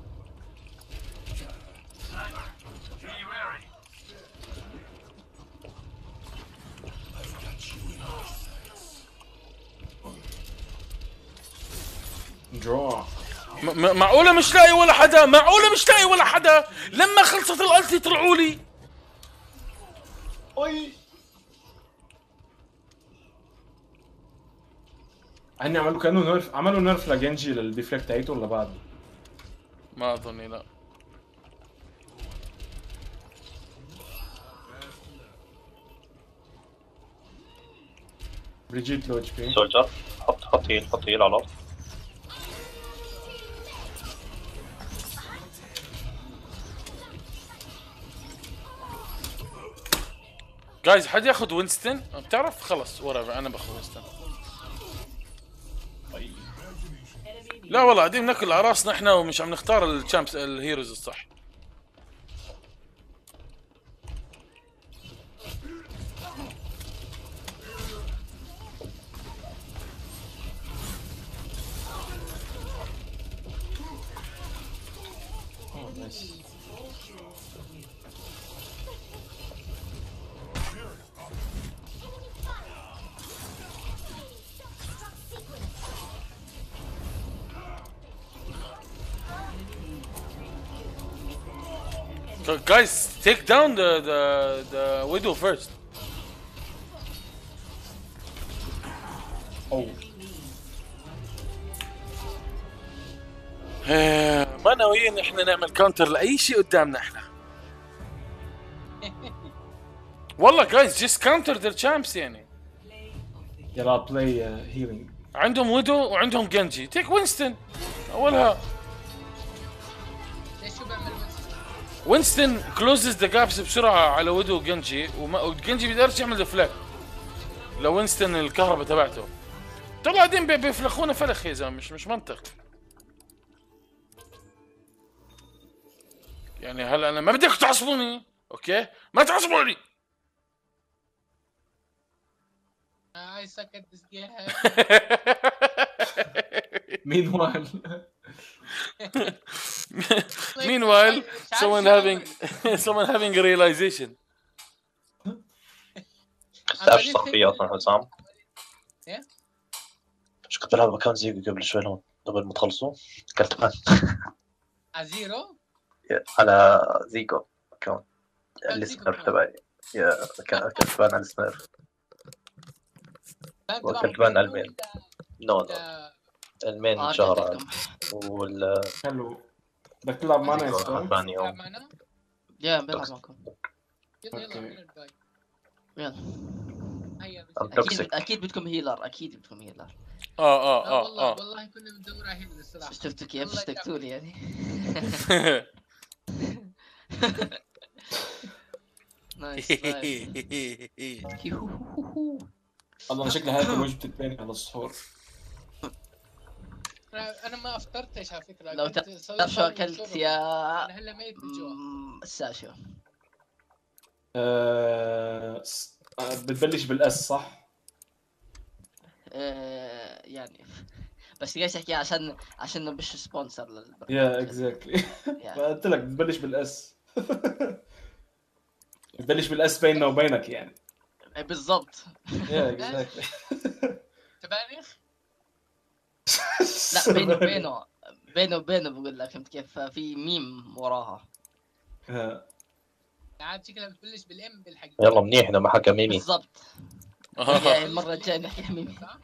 draw. م- معقوله مش لاقي ولا حدا؟ معقوله مش لاقي ولا حدا؟ لما خلصت الالتي طلعوا لي. اي هني عملوا كانوا نيرف، عملوا نيرف لجنجي للديفليكت تاعته ولا بعد؟ ما اظني لا. بريجيت لو اتش بي. سولجر حط حط هيل حط هيل على الأرض. جايز حد ياخذ وينستون؟ بتعرف خلص ورا انا باخذ وينستون. لا والله قاعدين ناكل على راسنا احنا ومش عم نختار الشامبس الهيروز الصح. Guys, take down the the the widow first. او ما ناويين احنا نعمل كاونتر لاي شيء قدامنا احنا. والله guys just counter their champs يعني. يلا بلاي هيلينج. عندهم ويدو وعندهم جنجي. تيك وينستون اولها. ليش شو بيعمل وينستون كلوزز ذا جابس بسرعه على ويدو وجنجي، وجنجي بيقدرش يعمل ديفليكت لو وينستون الكهرباء تبعته. طلع قاعدين بيفلخونا فلخ يا زلمه. مش مش منطق يعني. هلا انا ما بدك تعصبوني اوكي؟ ما تعصبوني. I suck at this game. Meanwhile, meanwhile, someone having someone having a realization. تعرف صار فيا اصلا حسام؟ ايه؟ مش كنت بلعب مكان زيكو قبل شوي هون قبل ما تخلصوا؟ كلت بان ازيرو؟ على زيكو كان السنيرف تبعي. يا كلت بان على السنيرف. وكلت بان على المين. نو نو المين شهر وال حلو. بدك تلعب معنا يا اسطى؟ ثاني تلعب يوم. معنا؟ يا بلعب معكم. يلا يلا أوكي. من الجاي. يلا هيا أم بس- توكسيك. اكيد اكيد بدكم هيلر، اكيد بدكم هيلر. اه اه لا اه والله اه والله كنا بندور على هيل الصراحه. شفتوا كيف والله اشتقتوا لي يعني. نايس نايس. الله انا شكلي هاكل وجبة الثاني على السحور. انا انا ما افطرتش على فكره. لو كنت تعرف سويت شو طاولة اكلت شرب. يا انا هلا ميت من جوا. مم، الساشو؟ آه... س- آه، بتبلش بالاس صح؟ آه، يعني بس ليش احكي عشان عشان مش سبونسر للبرنامج. يا اكزاكتلي. يعني قلت لك بتبلش بالاس. بتبلش بالاس بيننا وبينك يعني. بالضبط. يا اكزاكتلي. سبانخ. لا بينه وبينه بينه وبينه بقول لك، فهمت كيف؟ في ميم وراها. آه، عاد شكلها بتبلش بالام بالحقيقه. يلا منيح إنه ما حكى ميمي. بالضبط. آه. هي المرة الجاية نحكي ميم. صح؟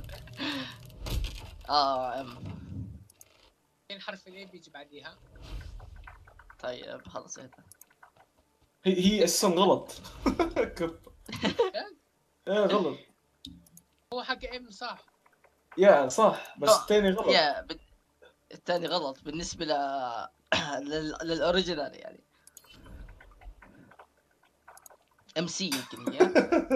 اه ام فين حرف الاي بيجي بعديها؟ طيب خلص هيك. هي هي اساسا غلط. كنت ايه غلط. هو حكى ام صح. يا صح بس آه، الثاني غلط. يا بد... الثاني غلط بالنسبة ل لل... للأوريجينال يعني. ام سي يمكن هي.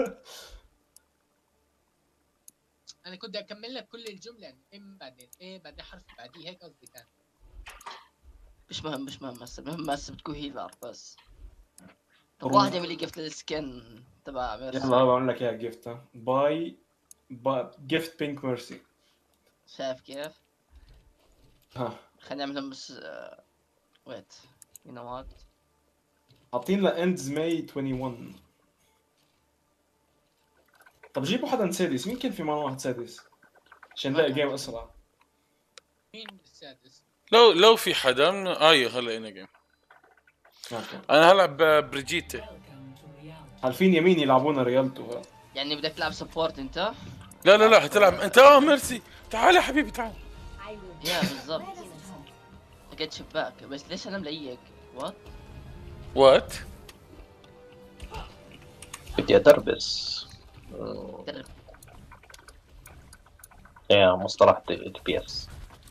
انا كنت اكمل لك كل الجمله يعني ام بعدين ايه بعدين حرف بعديه، هيك قصدي كان. مش مهم مش مهم هسه، المهم هسه بتكون هيلر بس. طب واحد يعمل لي جفت للسكن تبع ميرسي. يلا بعمل لك اياها جيفت. باي باي جيفت بينك ميرسي. شايف كيف؟ ها خلينا نعملهم بس آه، ويت يو نو وات. حاطين له اندز ماي واحد وعشرين. طب جيبوا حدا سادس، مين كان في معنا واحد سادس عشان نلاقي جيم اسرع. مين السادس؟ لو لو في حدا من... اي هلا انا جيم. اوكي انا هلعب بريجيتي. عارفين يمين يلعبونا ريالتو. يعني بدك تلعب سبورت انت؟ لا لا لا هتلعب انت. اه ميرسي تعال يا حبيبي تعال. يا بالضبط. لقيت شباك بس ليش انا ملاقيك؟ وات؟ وات بدي ادربس. درب. يا مصطلح دي بي اس.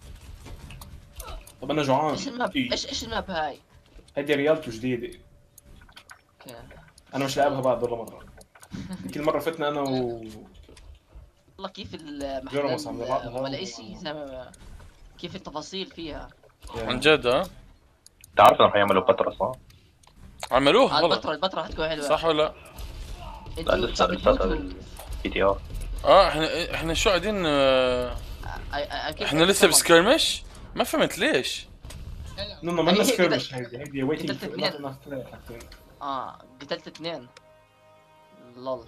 طب انا جوعان. ايش الماب؟ ايش ايش الماب هاي؟ هيدي ريالتو جديده، اوكي. انا مش لاعبها بعد ولا مره. كل مره فتنا انا و والله كيف جرمس عم المحل نلعبها. ولا اي شيء زي ما- كيف التفاصيل فيها. عن جد ها تعرف انهم حيعملوا فترة صح؟ عملوه آه، والله البتراء البتراء حتكون حلوه. صح ولا لا؟ انتوا لا، لسه- طب لسه بتموتوا- بي تي ار. اه احنا احنا شو قاعدين آه، آه، آه، أكيد احنا لسه طبعاً. بسكيرمش. ما فهمت ليش. لا لا نو نو مالنا هي- هي سكيرمش. قتلت- هيدي هيدي ويتنج قتلت فور اثنين. نوت انف حاطين. اه قتلت اثنين. لول.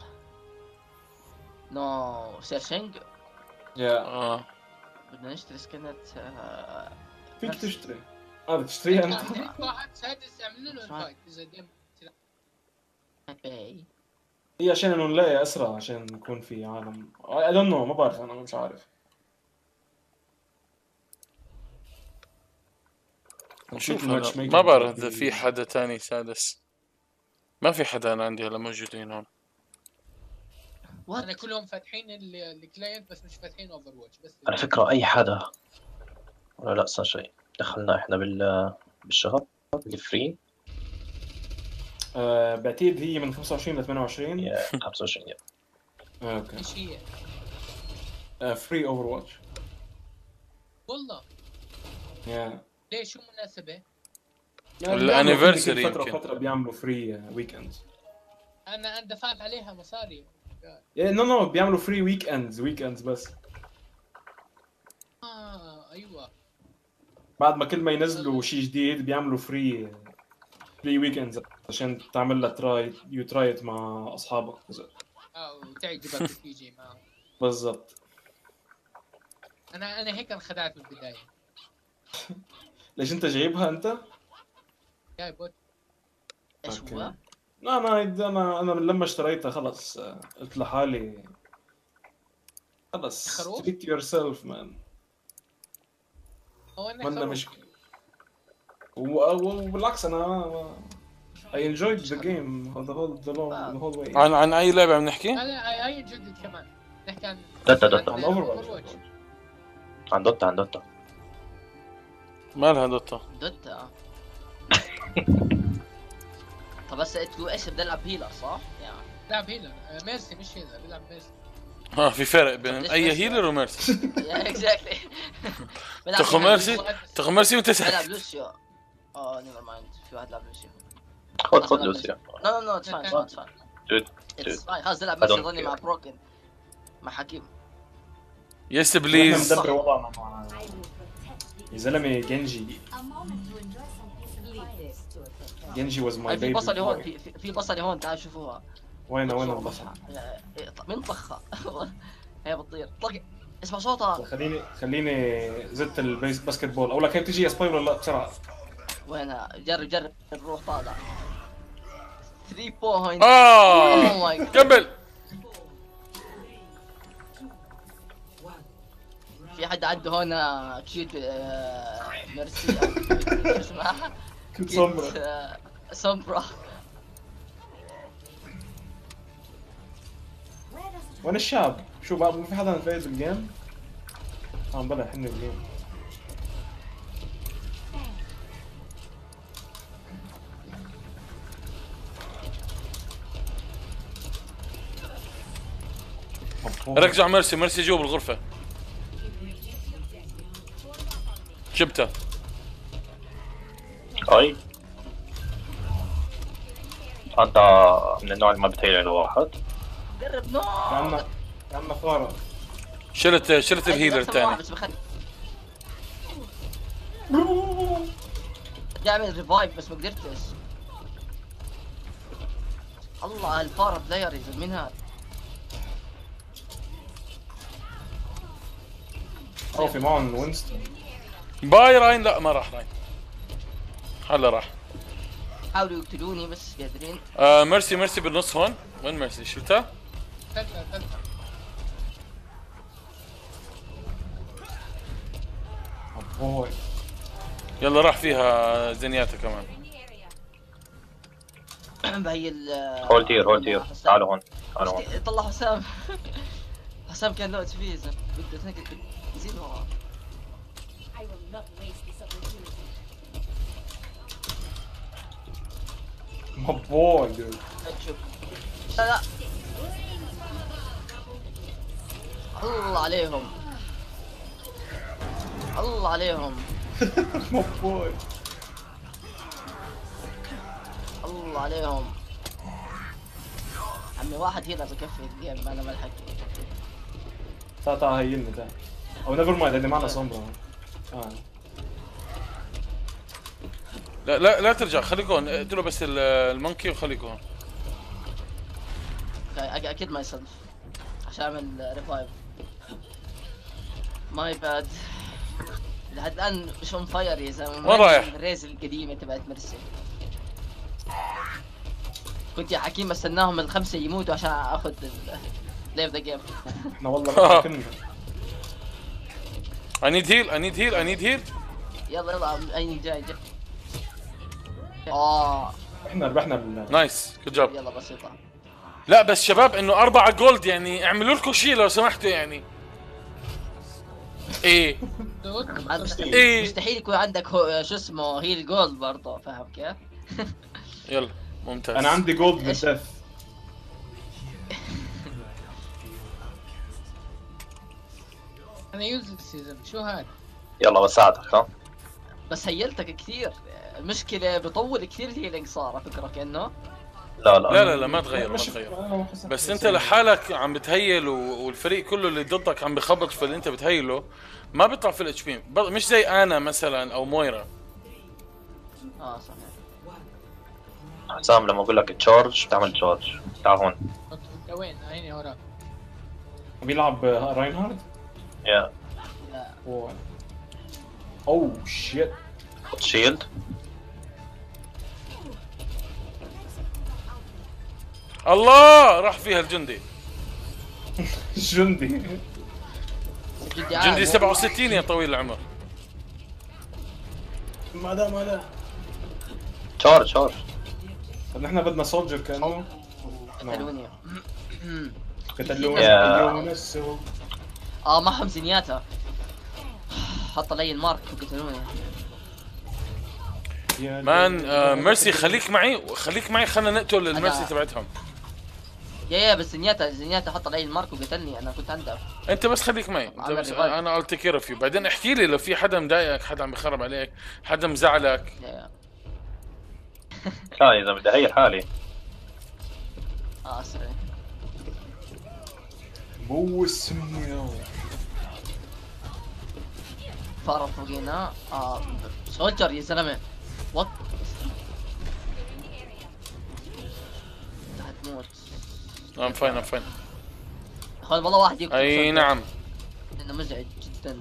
نو سيرشنج. يا اه بدنا نشتري سكنت آه، فيك نفس- تشتري. اه بدك تشتريها انت. عندك واحد سادس يعملوا له الفايت اذا جيم. باي. هي عشان انه نلاقي اسرع، عشان يكون في عالم. اي دونت نو، ما بعرف، انا مش عارف. نشوف الماتش هلا. ميكنج ما بعرف بال- اذا في حدا تاني سادس. ما في حدا انا عندي هلا موجودين هون. وات؟ انا كلهم فاتحين ال- الكلاينت بس مش فاتحين اوفر واتش بس. على فكرة اي حدا ولا لا صار شيء دخلنا احنا بال بالشهر الفري. آه بعتقد هي من خمسة وعشرين ل ثمانية وعشرين. يا خمسة وعشرين يا. آه، اوكي. ايش هي؟ فري اوفر واتش. والله يا ليش شو مناسبة؟ الانيفرساري فترة يمكن. فترة بيعملوا فري ويك اندز. انا انا دفعت عليها مصاري. نو نو بيعملوا فري ويك اندز ويك اندز بس. اه ايوه. بعد ما كل ما ينزلوا شيء جديد بيعملوا فري فري ويك اندز عشان تعمل لها تراي يو ترايت مع اصحابك. اه وتعجبك وتيجي معه. بالضبط. انا انا هيك انخدعت بالبداية. ليش انت جايبها انت؟ جاي بوت. ايش أوكي. هو؟ لا انا انا انا من لما اشتريتها خلص آه، قلت لحالي خلص خروف؟ treat yourself man. هو انا منا خروف. مشكلة. و- و- وبالعكس انا I enjoyed the game the whole the whole, the whole way. عن عن اي لعبة عم نحكي؟ لا هاي هاي جدد كمان. نحكي عن دوتا دوتا. عن Overwatch. Overwatch. عن دوتا عن دوتا. مالها دوتا؟ دوتا. طب بس انتوا ايش بدي العب هيلر صح؟ يعني بيلعب هيلر. آه، ميرسي مش هيلر بيلعب ميرسي. ها في فرق بين اي هيلر وميرسي. اكزاكتلي. تاخذ ميرسي تاخذ ميرسي وانت بلعب ساكت. لوسيو. اه نيفر مايند، في واحد لعب لوسيو. خذ خذ لوسيا. لا لا لا اتس فاين اتس فاين جود اتس فاين. خلاص نلعب I don't ميرسي ظني care. مع بروكن مع حكيم. يس احنا بليز. مدبر وضعنا مع يا زلمه. جنجي جنجي واز ماي هاي في بيبي. بصلي هون، في في- في بصلي هون، تعال شوفوها. وين وين البصل؟ من طخها. هي بتطير طلق. اسمع صوتها. خليني خليني زدت البيس باسكت بول. اقول لك هي بتجي سباي ولا لا بسرعه؟ وينها؟ جرب جرب روح طالع. ثلاثة بوينت. اه اوه ماي جاد. قبل. في حد عنده هون كيوت آه، ميرسي أو كيوت- شو اسمها؟ كنت كيوت سمرة. آه، سمبرا. وين الشاب؟ شو بقى مو في حدا فايز بالجيم؟ اه بلا حني بالجيم. ركزوا على ميرسي، ميرسي جوا بالغرفة. جبتها. هاي انت من النوع اللي ما بتهيأ لواحد. قرب نو. عندنا عندنا فارق. شلت شلت الهيلر الثاني. بس بخلي بدي اعمل ريفايف بس ما قدرتش. الله الفار بلاير يزل من هذا. اه في معهم وينستون. باي راين. لا ما راح راين. هلا راح. حاولوا يقتلوني بس قادرين. آه ميرسي ميرسي بالنص هون. وين ميرسي؟ شلتها؟ ثالثة ثالثة. بوي يلا راح فيها زنياتا كمان. بهي ال هولد هير هولد هير. تعالوا هون تعالوا هون. طلع حسام. حسام كان له تفيز بده تنقل يزيد وراه. مبوي دود. شوف لا لا الله عليهم الله عليهم مبوي الله عليهم. عمي واحد هنا بكفي الجيم انا ما الحكي. تعال تعال هيلني تعال. او نيفر مايند اللي معنا سمرة. اه لا لا لا ترجع، خليك هون. اقتلوا بس ال- المونكي وخليكوا هون. أك- اكيد ما يصدف عشان اعمل ريفايف. ماي باد. لحد الان مش اون فاير يا زلمه. وين رايح؟ الريز القديمه تبعت ميرسي. كنت يا حكيم استناهم الخمسه يموتوا عشان اخذ ليف ذا جيم. احنا والله ما كنا. I need heal I need heal I need heal. يلا يلا اي جاي جاي. اه احنا ربحنا بال نايس جود جوب. يلا بسيطه. لا بس شباب انه أربعة جولد يعني اعملوا لكم شيء لو سمحتوا يعني. ايه ما- مستحيل إيه. مستحيل يكون عندك هو شو اسمه هيل جولد برضه، فاهم كيف؟ يلا ممتاز. انا عندي جولد إيش؟ بالدث. انا يوزلس سيزون شو هذا؟ يلا بساعدك ها. بس هيلتك كثير. المشكله بطول كثير الهيلينج صار على فكره كانه. لا لا لا لا لا ما تغير ما مش- تغير. أنا حسيت- بس انت لحالك عم بتهيل و- والفريق كله اللي ضدك عم بخبط في اللي انت بتهيله، ما بيطلع في الاتش بي. مش زي انا مثلا او مويرا. اه صحيح. حسام لما اقول لك تشارج تعمل تشارج. تعال هون. اوكي انت وين؟ عيني وراك. بيلعب راينهارد. يا لا و... اوه شيت. خد شيلد. الله راح فيها الجندي. جندي. جندي جندي عادي. سبعة وستين يا طويل العمر. ما ده ما ده. تشارج تشارج. طب نحن بدنا سولجر كانه. قتلوني. قتلونا يا. قتلونا السوق. اه معهم زنياتا. حط علي المارك وقتلوني. يا مان ليل. آه ميرسي خليك معي خليك معي خلينا نقتل الميرسي تبعتهم. يا يا بس زنياتا زنياتا حط علي المارك وقتلني، انا كنت هندف. انت بس خليك معي، انت عمل بس ريفايف. انا قلت كير فيو، بعدين احكي لي لو في حدا مضايقك، حدا عم يخرب عليك، حدا مزعلك. يا يا كان اذا بدي اغير حالي. اه سوري. بوس مني فارة فوقينا. اه سولجر يا زلمه. وات انت حتموت. ام فاين ام فاين. اخوان والله واحد يقتل اي سولجر. نعم. لانه مزعج جدا.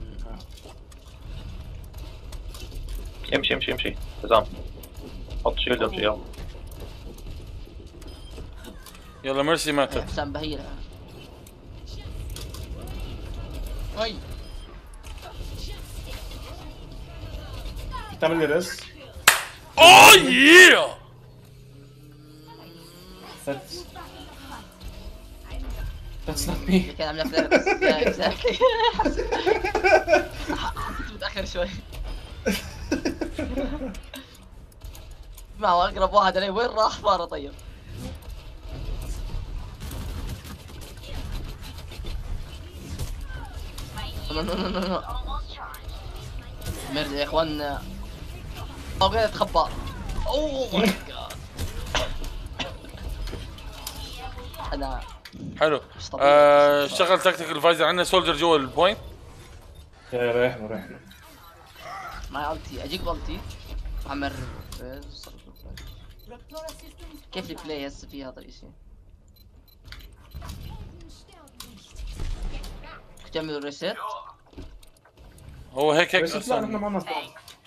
امشي امشي امشي حزام، حط شيلد امشي يلا. يلا ميرسي ماتت. حسام بهير. اي تعمل لي ريس. اوه ياه. That's That's not me. كان عامله فلير بس. يا اكزاكتلي. كنت متاخر شوي. ما هو اقرب واحد علي، وين راح فاره طيب؟ نو نو نو نو مرد يا اخوان. بغيت اتخبى. اوه ماي جاد. انا حلو. مش طبيعي. آه شغل تكتيكال فايزر، عندنا سولجر جوا البوينت. يا ريحنا ريحنا. معي التي، اجيك بالتي عمر. كيف البلاي هسه في هذا الاشي؟ تعملوا ريسيت؟ هو هيك هيك ريست لا نحن اصلا. ما نستطيع.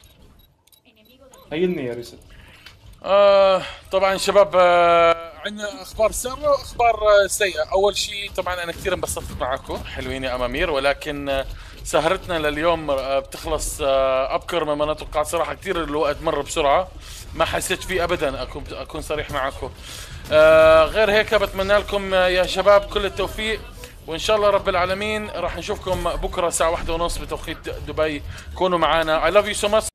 هيني يا ريست. آه طبعا شباب، آه عندنا اخبار ساره واخبار آه سيئه. اول شيء طبعا انا كثير انبسطت معكم، حلوين يا امامير، ولكن آه سهرتنا لليوم آه بتخلص آه ابكر مما نتوقع صراحه. كثير الوقت مر بسرعه، ما حسيت فيه ابدا، اكون اكون صريح معكم. آه غير هيك بتمنى لكم آه يا شباب كل التوفيق، وان شاء الله رب العالمين راح نشوفكم بكره الساعه واحدة ونص بتوقيت دبي. كونوا معنا. I love you so much.